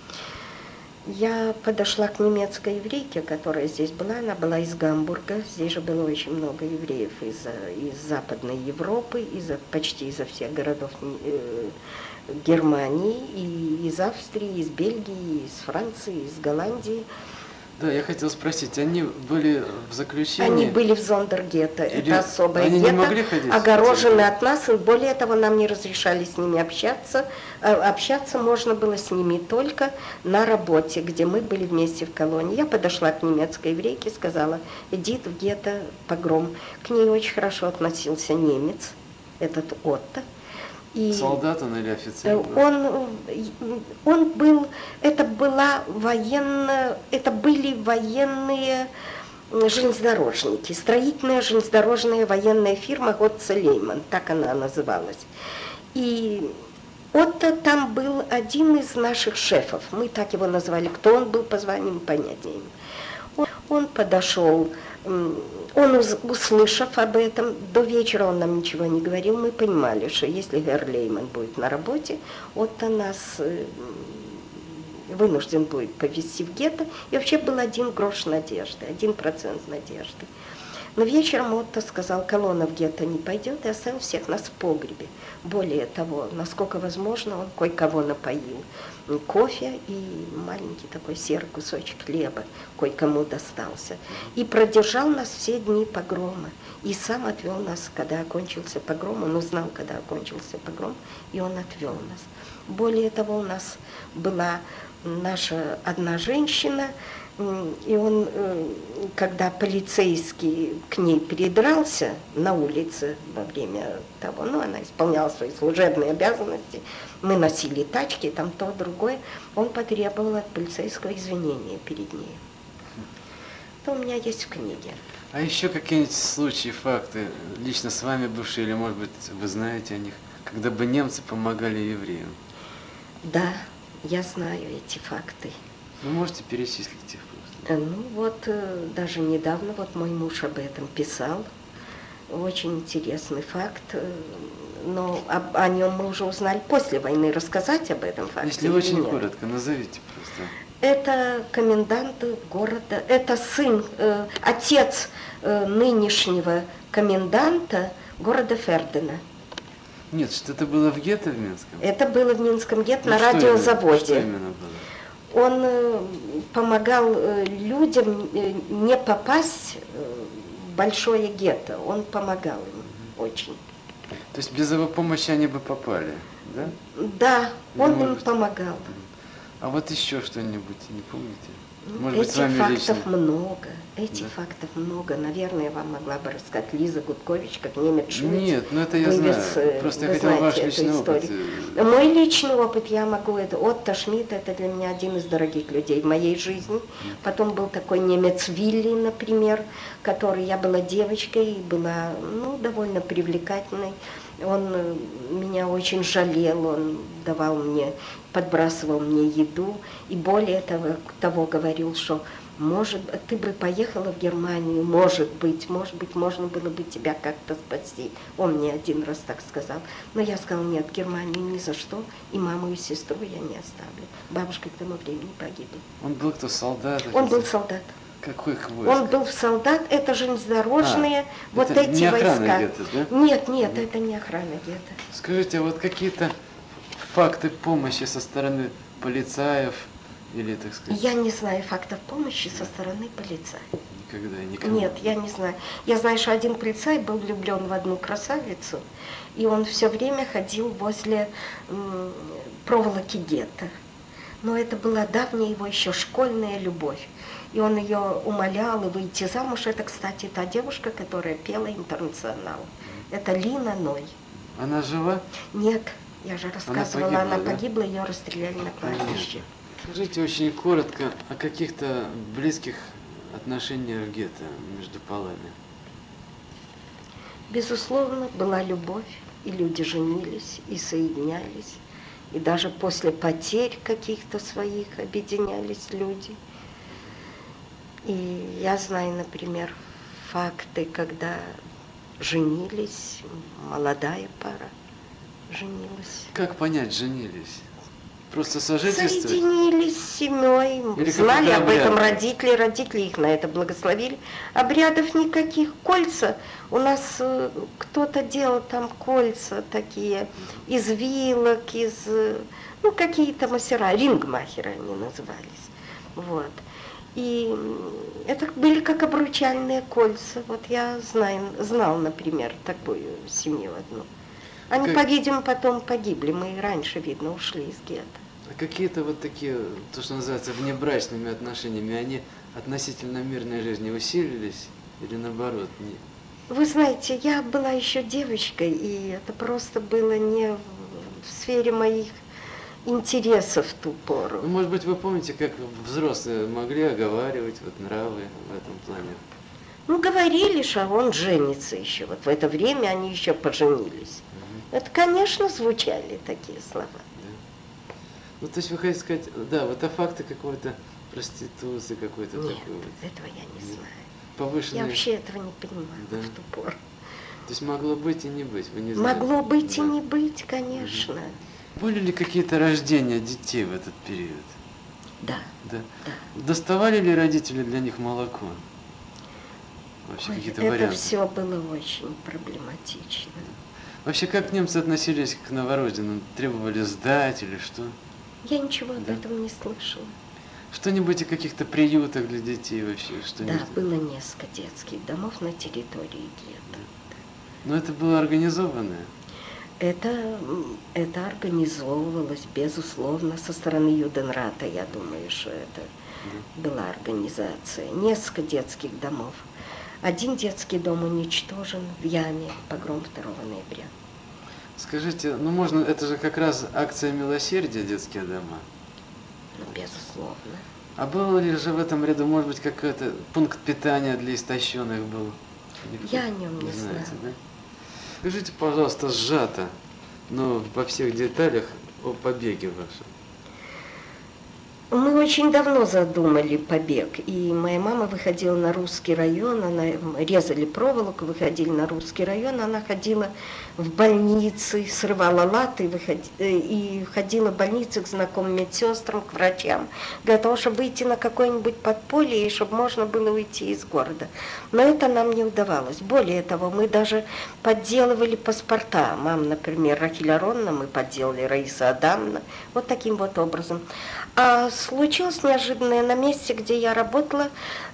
[SPEAKER 2] Я подошла к немецкой еврейке, которая здесь была, она была из Гамбурга, здесь же было очень много евреев из, из Западной Европы, из, почти изо всех городов э, Германии, и из Австрии, из Бельгии, из Франции, из Голландии.
[SPEAKER 1] Да, я хотел спросить, они были в заключении?
[SPEAKER 2] Они были в Зондергетто,
[SPEAKER 1] Или
[SPEAKER 2] это особое
[SPEAKER 1] они
[SPEAKER 2] гетто,
[SPEAKER 1] не могли ходить
[SPEAKER 2] огорожены от нас, и более того, нам не разрешали с ними общаться. Общаться можно было с ними только на работе, где мы были вместе в колонии. Я подошла к немецкой еврейке, сказала: иди в гетто погром. К ней очень хорошо относился немец, этот Отто. И
[SPEAKER 1] солдат он или офицер?
[SPEAKER 2] Он, он был, это была военная, это были военные железнодорожники, строительная железнодорожная военная фирма Готце Лейман, так она называлась. И Отто там был один из наших шефов, мы так его назвали, кто он был по званию, понятия не имею. Он, он подошел, он, услышав об этом, до вечера он нам ничего не говорил, мы понимали, что если Герр Лейман будет на работе, Отто нас вынужден будет повезти в гетто, и вообще был один грош надежды, один процент надежды. Но вечером Отто сказал: колонна в гетто не пойдет, и оставил всех нас в погребе. Более того, насколько возможно, он кое-кого напоил кофе, и маленький такой серый кусочек хлеба кое-кому достался. И продержал нас все дни погрома. И сам отвел нас, когда окончился погром. Он узнал, когда окончился погром, и он отвел нас. Более того, у нас была наша одна женщина, и он, когда полицейский к ней придрался на улице во время того, ну, она исполняла свои служебные обязанности, мы носили тачки, там то, другое, он потребовал от полицейского извинения перед ней. Это у меня есть в книге.
[SPEAKER 1] А еще какие-нибудь случаи, факты, лично с вами бывшие, или, может быть, вы знаете о них, когда бы немцы помогали евреям?
[SPEAKER 2] Да, я знаю эти факты.
[SPEAKER 1] Вы можете перечислить их просто?
[SPEAKER 2] Ну вот, даже недавно вот мой муж об этом писал. Очень интересный факт. Но об, о нем мы уже узнали после войны. Рассказать об этом факте?
[SPEAKER 1] Если очень нет? коротко, назовите просто.
[SPEAKER 2] Это комендант города, это сын, э, отец э, нынешнего коменданта города Фердена.
[SPEAKER 1] Нет, что это было в гетто в Минском?
[SPEAKER 2] Это было в Минском гетто,
[SPEAKER 1] ну,
[SPEAKER 2] на радиозаводе.
[SPEAKER 1] Что именно было?
[SPEAKER 2] Он э, помогал э, людям э, не попасть э, в большое гетто. Он помогал им угу. очень.
[SPEAKER 1] То есть без его помощи они бы попали, да?
[SPEAKER 2] Да,
[SPEAKER 1] Или
[SPEAKER 2] он им
[SPEAKER 1] быть...
[SPEAKER 2] помогал.
[SPEAKER 1] А вот еще что-нибудь, не помните?
[SPEAKER 2] Может Этих быть, с вами фактов
[SPEAKER 1] лично?
[SPEAKER 2] много, этих да? фактов много. Наверное, я вам могла бы рассказать Лиза Гудкович, как немец Швец.
[SPEAKER 1] Нет, ну это я
[SPEAKER 2] Вывез,
[SPEAKER 1] знаю. Просто я хотел ваш личный опыт.
[SPEAKER 2] Мой личный опыт, я могу, это Отто Шмидт, это для меня один из дорогих людей в моей жизни. Потом был такой немец Вилли, например, который, я была девочкой, была, ну, довольно привлекательной. Он меня очень жалел, он давал мне, подбрасывал мне еду, и более того, того говорил, что, может, ты бы поехала в Германию, может быть, может быть, можно было бы тебя как-то спасти. Он мне один раз так сказал. Но я сказала: нет, в Германию ни за что, и маму, и сестру я не оставлю. Бабушка к тому времени погибла.
[SPEAKER 1] Он был кто, солдат?
[SPEAKER 2] Он был солдат.
[SPEAKER 1] Какой войск?
[SPEAKER 2] Он был солдат, это железнодорожные, а, вот
[SPEAKER 1] это
[SPEAKER 2] эти
[SPEAKER 1] не
[SPEAKER 2] войска.
[SPEAKER 1] Гетто, да?
[SPEAKER 2] Нет, нет, mm. это не охрана гетто.
[SPEAKER 1] Скажите, а вот какие-то факты помощи со стороны полицаев или, так сказать?
[SPEAKER 2] Я не знаю фактов помощи со стороны полицаев.
[SPEAKER 1] Никогда, никогда.
[SPEAKER 2] Нет, я не знаю. Я знаю, что один полицай был влюблен в одну красавицу, и он все время ходил возле м, проволоки гетто. Но это была давняя его еще школьная любовь. И он ее умолял и выйти замуж. Это, кстати, та девушка, которая пела «Интернационал». Это Лина Ной.
[SPEAKER 1] Она жива?
[SPEAKER 2] Нет, я же рассказывала, она
[SPEAKER 1] она
[SPEAKER 2] погибла,
[SPEAKER 1] погибла,
[SPEAKER 2] она погибла, ее расстреляли на кладбище.
[SPEAKER 1] Скажите очень коротко о каких-то близких отношениях гетто между полами.
[SPEAKER 2] Безусловно, была любовь, и люди женились, и соединялись, и даже после потерь каких-то своих объединялись люди. И я знаю, например, факты, когда женились, молодая пара женилась.
[SPEAKER 1] Как понять, женились? Просто сожительствовать?
[SPEAKER 2] Соединились с семьей,
[SPEAKER 1] Или
[SPEAKER 2] знали об этом
[SPEAKER 1] обряд?
[SPEAKER 2] родители, родители их на это благословили. Обрядов никаких. Кольца, у нас э, кто-то делал там кольца такие из вилок, из, э, ну, какие-то мастера, рингмахеры они назывались. Вот. И это были как обручальные кольца. Вот я знаю, знал, например, такую семью одну. Они,
[SPEAKER 1] Как...
[SPEAKER 2] по-видимому, потом погибли. Мы раньше, видно, ушли из гетто.
[SPEAKER 1] А какие-то вот такие, то, что называется, внебрачными отношениями, они относительно мирной жизни усилились или наоборот нет?
[SPEAKER 2] Вы знаете, я была еще девочкой, и это просто было не в сфере моих интересов в ту пору.
[SPEAKER 1] Ну, может быть, вы помните, как взрослые могли оговаривать вот нравы в этом плане?
[SPEAKER 2] Ну, говорили, что он женится еще. Вот в это время они еще поженились. Угу. Это, конечно, звучали такие слова.
[SPEAKER 1] Да. Ну, то есть вы хотите сказать, да, вот а факты какой-то проституции, какой-то такой вот.
[SPEAKER 2] Этого я не знаю.
[SPEAKER 1] Повышенный...
[SPEAKER 2] Я вообще этого не понимала, да, в ту пору.
[SPEAKER 1] То есть могло быть и не быть, вы не знаете?
[SPEAKER 2] Могло быть, да, и не быть, конечно.
[SPEAKER 1] Угу. Были ли какие-то рождения детей в этот период?
[SPEAKER 2] Да.
[SPEAKER 1] Да.
[SPEAKER 2] Да.
[SPEAKER 1] Доставали ли родители для них молоко? Вообще какие-то
[SPEAKER 2] это
[SPEAKER 1] варианты?
[SPEAKER 2] все было очень проблематично.
[SPEAKER 1] Вообще, как немцы относились к новорожденным? Требовали сдать или что?
[SPEAKER 2] Я ничего об
[SPEAKER 1] да.
[SPEAKER 2] этом не слышала.
[SPEAKER 1] Что-нибудь о каких-то приютах для детей вообще?
[SPEAKER 2] Да, было несколько детских домов на территории гетто.
[SPEAKER 1] Да. Но это было организованное?
[SPEAKER 2] Это, это организовывалось, безусловно, со стороны Юденрата. Я думаю, что это да. была организация. Несколько детских домов. Один детский дом уничтожен в яме, погром второго ноября.
[SPEAKER 1] Скажите, ну можно, это же как раз акция милосердия, детские дома?
[SPEAKER 2] Ну, безусловно.
[SPEAKER 1] А был ли же в этом ряду, может быть, какой-то пункт питания для истощенных был? Никто
[SPEAKER 2] Я о нем не,
[SPEAKER 1] не знаете,
[SPEAKER 2] знаю.
[SPEAKER 1] Да? Скажите, пожалуйста, сжато, но во всех деталях о побеге вашем.
[SPEAKER 2] Мы очень давно задумали побег, и моя мама выходила на русский район, она резали проволоку, выходили на русский район, она ходила в больницы, срывала латы и, выходи, и ходила в больницы к знакомым медсестрам, к врачам, для того, чтобы выйти на какое-нибудь подполье и чтобы можно было уйти из города. Но это нам не удавалось. Более того, мы даже подделывали паспорта. Мам, например, Рахиль Аронна, мы подделали Раиса Адамовна, вот таким вот образом. А случилось неожиданное на месте, где я работала,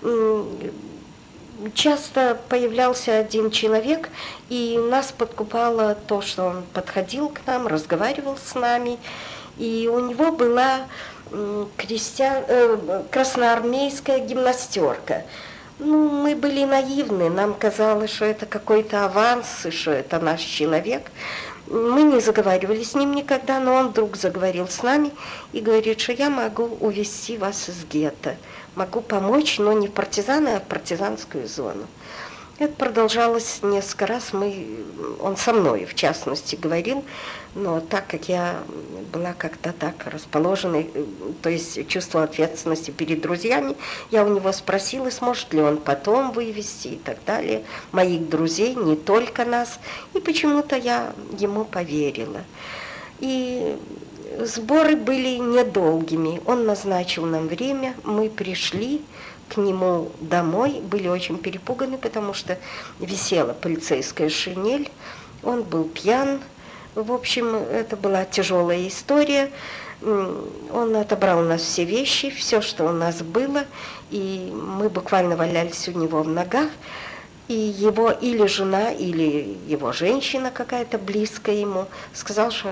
[SPEAKER 2] часто появлялся один человек, и нас подкупало то, что он подходил к нам, разговаривал с нами, и у него была крестьян... э, красноармейская гимнастерка. Ну, мы были наивны, нам казалось, что это какой-то аванс, и что это наш человек. Мы не заговаривали с ним никогда, но он вдруг заговорил с нами и говорит, что я могу увезти вас из гетто, могу помочь, но не в партизаны, а в партизанскую зону. Это продолжалось несколько раз, мы, он со мной, в частности, говорил, но так как я была как-то так расположена, то есть чувствовала ответственности перед друзьями, я у него спросила, сможет ли он потом вывести и так далее, моих друзей, не только нас, и почему-то я ему поверила. И сборы были недолгими, он назначил нам время, мы пришли к нему домой, были очень перепуганы, потому что висела полицейская шинель, он был пьян. В общем, это была тяжелая история. Он отобрал у нас все вещи, все, что у нас было, и мы буквально валялись у него в ногах. И его или жена, или его женщина какая-то близкая ему сказала, что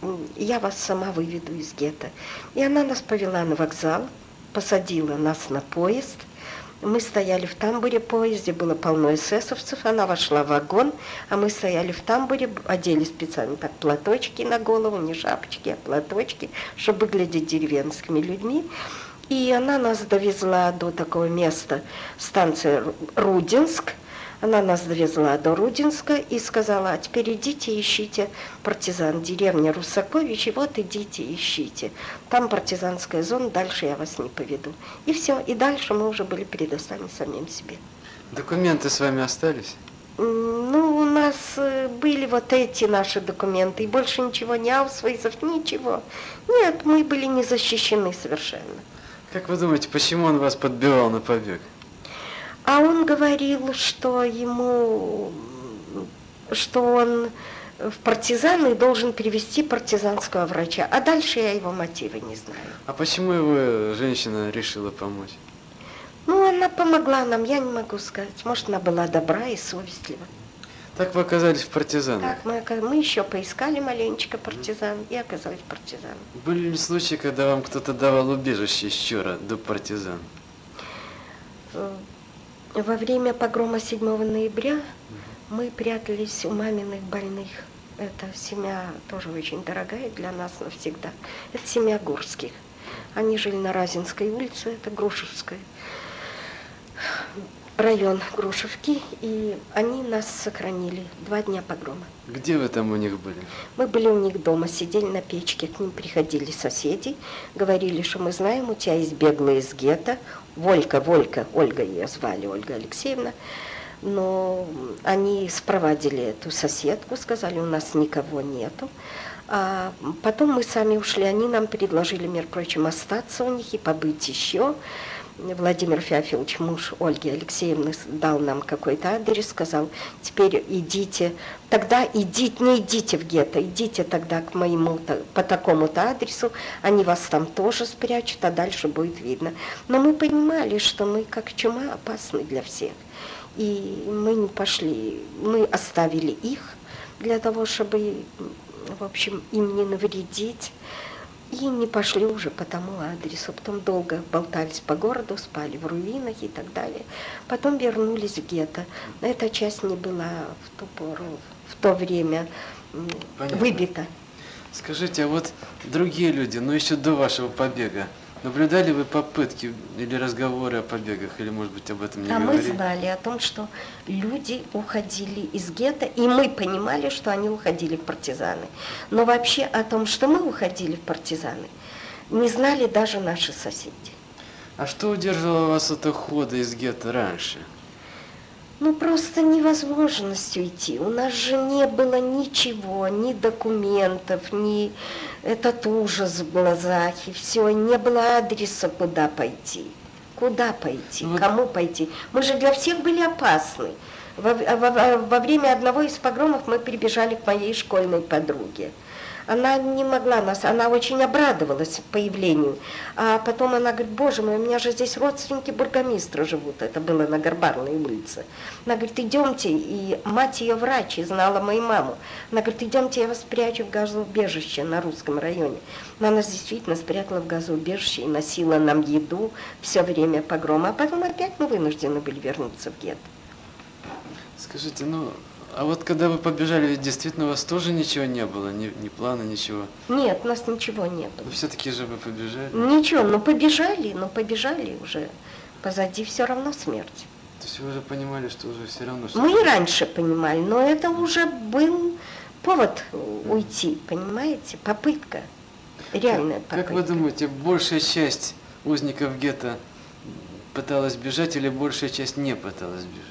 [SPEAKER 2] я вас сама выведу из гетто. И она нас повела на вокзал, посадила нас на поезд. Мы стояли в тамбуре поезде, было полно эсэсовцев, она вошла в вагон, а мы стояли в тамбуре, одели специально так платочки на голову, не шапочки, а платочки, чтобы выглядеть деревенскими людьми. И она нас довезла до такого места, станция Рудинск. Она нас довезла до Рудинска и сказала: а теперь идите ищите партизан, деревня Русакович, и вот идите ищите. Там партизанская зона, дальше я вас не поведу. И все, и дальше мы уже были предоставлены самим себе.
[SPEAKER 1] Документы с вами остались?
[SPEAKER 2] Ну, у нас были вот эти наши документы, и больше ничего, ни аусвайсов, ничего. Нет, мы были не защищены совершенно.
[SPEAKER 1] Как вы думаете, почему он вас подбивал на побег?
[SPEAKER 2] А он говорил, что ему, что он в партизаны должен привести партизанского врача. А дальше я его мотивы не знаю.
[SPEAKER 1] А почему его женщина решила помочь?
[SPEAKER 2] Ну, она помогла нам, я не могу сказать. Может, она была добра и совестлива.
[SPEAKER 1] Так вы оказались в партизанах?
[SPEAKER 2] Так, мы, мы еще поискали маленечко партизан и оказались партизанами.
[SPEAKER 1] Были ли случаи, когда вам кто-то давал убежище из Чора до партизан?
[SPEAKER 2] Во время погрома седьмого ноября мы прятались у маминых больных. Это семья тоже очень дорогая для нас навсегда. Это семья Гурских. Они жили на Разинской улице, это Грушевская, район Грушевки, и они нас сохранили два дня погрома.
[SPEAKER 1] Где вы там у них были?
[SPEAKER 2] Мы были у них дома, сидели на печке, к ним приходили соседи, говорили, что мы знаем, у тебя есть беглая из гетто, Волька, Волька, Ольга ее звали, Ольга Алексеевна, но они спровадили эту соседку, сказали, у нас никого нету. А потом мы сами ушли, они нам предложили, между прочим, остаться у них и побыть еще. Владимир Феофилович, муж Ольги Алексеевны, дал нам какой-то адрес, сказал, теперь идите, тогда идите, не идите в гетто, идите тогда к моему, по такому-то адресу, они вас там тоже спрячут, а дальше будет видно. Но мы понимали, что мы как чума опасны для всех, и мы не пошли, мы оставили их для того, чтобы, в общем, им не навредить. И не пошли уже по тому адресу. Потом долго болтались по городу, спали в руинах и так далее. Потом вернулись в гетто. Эта часть не была в ту пору, в то время Понятно. Выбита.
[SPEAKER 1] Скажите, а вот другие люди, ну еще до вашего побега, наблюдали вы попытки или разговоры о побегах, или, может быть, об этом не
[SPEAKER 2] а
[SPEAKER 1] говорили?
[SPEAKER 2] Мы знали о том, что люди уходили из гетто, и мы понимали, что они уходили в партизаны. Но вообще о том, что мы уходили в партизаны, не знали даже наши соседи.
[SPEAKER 1] А что удерживало вас от ухода из гетто раньше?
[SPEAKER 2] Ну, просто невозможность уйти. У нас же не было ничего, ни документов, ни этот ужас в глазах, и все, не было адреса, куда пойти. Куда пойти, вот. Кому пойти? Мы же для всех были опасны. Во, во, во время одного из погромов мы прибежали к моей школьной подруге. Она не могла нас, она очень обрадовалась появлению. А потом она говорит, боже мой, у меня же здесь родственники бургомистра живут. Это было на Горбарной улице. Она говорит, идемте, и мать ее врач, и знала мою маму. Она говорит, идемте, я вас спрячу в газоубежище на Русском районе. Она нас действительно спрятала в газоубежище и носила нам еду все время погрома. А потом опять мы вынуждены были вернуться в гетто.
[SPEAKER 1] Скажите, ну... А вот когда вы побежали, ведь действительно у вас тоже ничего не было, ни, ни плана, ничего?
[SPEAKER 2] Нет, у нас ничего не было.
[SPEAKER 1] Но все-таки же вы побежали?
[SPEAKER 2] Ничего, ну побежали, но побежали уже. Позади все равно смерть.
[SPEAKER 1] То есть вы уже понимали, что уже все равно... Что
[SPEAKER 2] Мы и раньше понимали, но это уже был повод уйти, понимаете? Попытка, реальная
[SPEAKER 1] как,
[SPEAKER 2] попытка.
[SPEAKER 1] Как вы думаете, большая часть узников гетто пыталась бежать или большая часть не пыталась бежать?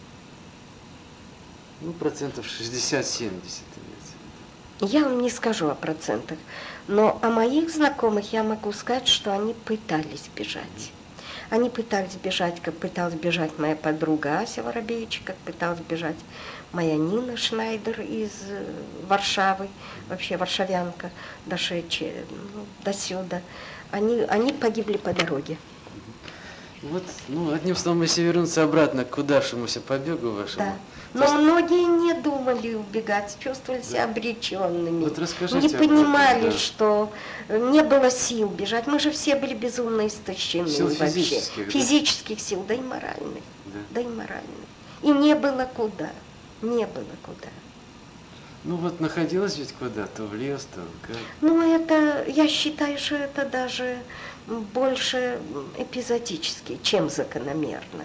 [SPEAKER 1] Ну, процентов шестьдесят-семьдесят.
[SPEAKER 2] Я вам не скажу о процентах, но о моих знакомых я могу сказать, что они пытались бежать. Они пытались бежать, как пыталась бежать моя подруга Ася Воробеевич, как пыталась бежать моя Нина Шнайдер из Варшавы, вообще варшавянка, дошедшая ну, до сюда. Они, они погибли по дороге.
[SPEAKER 1] Вот, ну, одним словом, если вернуться обратно к удавшемуся побегу вашему.
[SPEAKER 2] Да.
[SPEAKER 1] то
[SPEAKER 2] Но
[SPEAKER 1] есть-
[SPEAKER 2] многие не думали убегать, чувствовали себя
[SPEAKER 1] Да.
[SPEAKER 2] обреченными.
[SPEAKER 1] Вот расскажите
[SPEAKER 2] Не
[SPEAKER 1] об этом,
[SPEAKER 2] понимали,
[SPEAKER 1] да.
[SPEAKER 2] что не было сил бежать. Мы же все были безумно истощены
[SPEAKER 1] Сил
[SPEAKER 2] вообще.
[SPEAKER 1] физических, да?
[SPEAKER 2] Физических сил, да и моральных.
[SPEAKER 1] Да.
[SPEAKER 2] Да и моральных. И не было куда. Не было куда.
[SPEAKER 1] Ну вот находилась ведь куда, то в лес, то как.
[SPEAKER 2] Ну, это, я считаю, что это даже больше эпизодически, чем закономерно.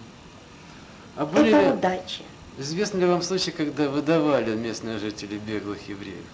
[SPEAKER 1] А были
[SPEAKER 2] Это
[SPEAKER 1] ли,
[SPEAKER 2] удача.
[SPEAKER 1] известны ли вам случаи, когда выдавали местные жители беглых евреев?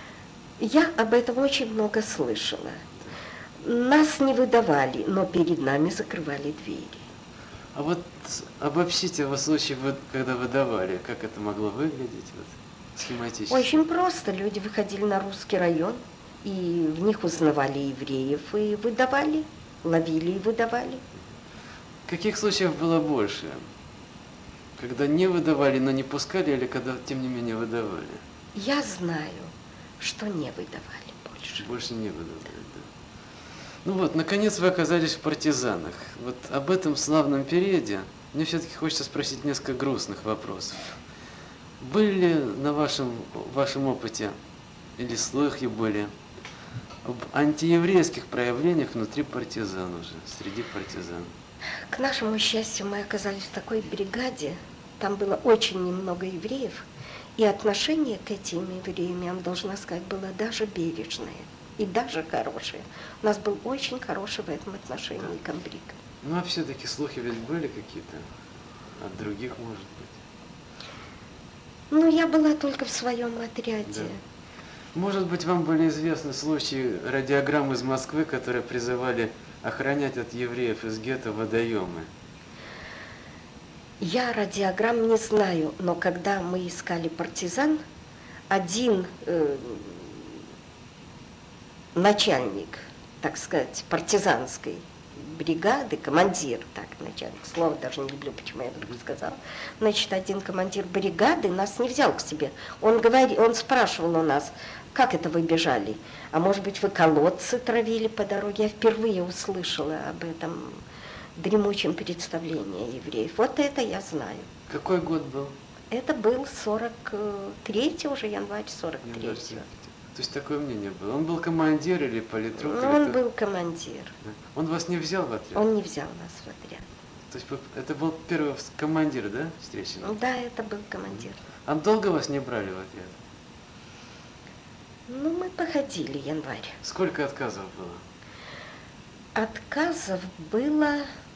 [SPEAKER 2] Я об этом очень много слышала. Нас не выдавали, но перед нами закрывали двери.
[SPEAKER 1] А вот обобщите вот случаи, вот, когда выдавали, как это могло выглядеть, вот, схематически?
[SPEAKER 2] Очень просто. Люди выходили на русский район, и в них узнавали евреев, и выдавали, ловили и выдавали.
[SPEAKER 1] Каких случаев было больше? Когда не выдавали, но не пускали, или когда, тем не менее, выдавали?
[SPEAKER 2] Я знаю, что не выдавали больше.
[SPEAKER 1] Больше не выдавали, да. Ну вот, наконец вы оказались в партизанах. Вот об этом славном периоде мне все-таки хочется спросить несколько грустных вопросов. Были ли на вашем, вашем опыте, или слухи были, об антиеврейских проявлениях внутри партизан уже, среди партизан?
[SPEAKER 2] К нашему счастью, мы оказались в такой бригаде, там было очень немного евреев, и отношение к этим евреям, я вам должна сказать, было даже бережное и даже хорошее. У нас был очень хороший в этом отношении комбриг.
[SPEAKER 1] Ну а все-таки слухи ведь были какие-то от других, может быть?
[SPEAKER 2] Ну, я была только в своем отряде.
[SPEAKER 1] Да. Может быть, вам были известны случаи радиограмм из Москвы, которые призывали охранять от евреев из гетто водоемы?
[SPEAKER 2] Я радиограмм не знаю, но когда мы искали партизан, один э, начальник, так сказать, партизанской бригады, командир, так, начальник, слово даже не люблю, почему я вдруг сказала, значит, один командир бригады нас не взял к себе. Он, говори, он спрашивал у нас, как это вы бежали? А может быть, вы колодцы травили по дороге? Я впервые услышала об этом дремучем представлении евреев. Вот это я знаю.
[SPEAKER 1] Какой год был?
[SPEAKER 2] Это был сорок третий уже, январь сорок третьего.
[SPEAKER 1] То есть такое мнение было. Он был командир или политрук?
[SPEAKER 2] Ну,
[SPEAKER 1] или
[SPEAKER 2] он
[SPEAKER 1] кто?
[SPEAKER 2] был командир.
[SPEAKER 1] Да. Он вас не взял в отряд?
[SPEAKER 2] Он не взял нас в отряд.
[SPEAKER 1] То есть вы- это был первый вс- командир, да, встречный?
[SPEAKER 2] Да, это был командир.
[SPEAKER 1] А долго вас не брали в отряд?
[SPEAKER 2] Ну, мы походили январь.
[SPEAKER 1] Сколько отказов было?
[SPEAKER 2] Отказов было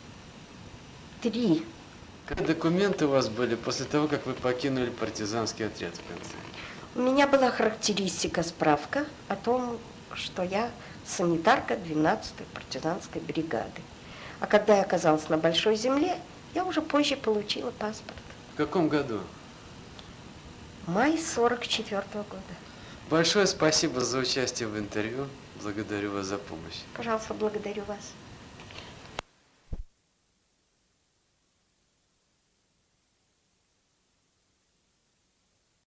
[SPEAKER 2] три.
[SPEAKER 1] Какие документы у вас были после того, как вы покинули партизанский отряд в конце?
[SPEAKER 2] У меня была характеристика, справка о том, что я санитарка двенадцатой партизанской бригады. А когда я оказалась на Большой Земле, я уже позже получила паспорт.
[SPEAKER 1] В каком году?
[SPEAKER 2] Май сорок четвёртого года.
[SPEAKER 1] Большое спасибо за участие в интервью. Благодарю вас за помощь.
[SPEAKER 2] Пожалуйста, благодарю вас.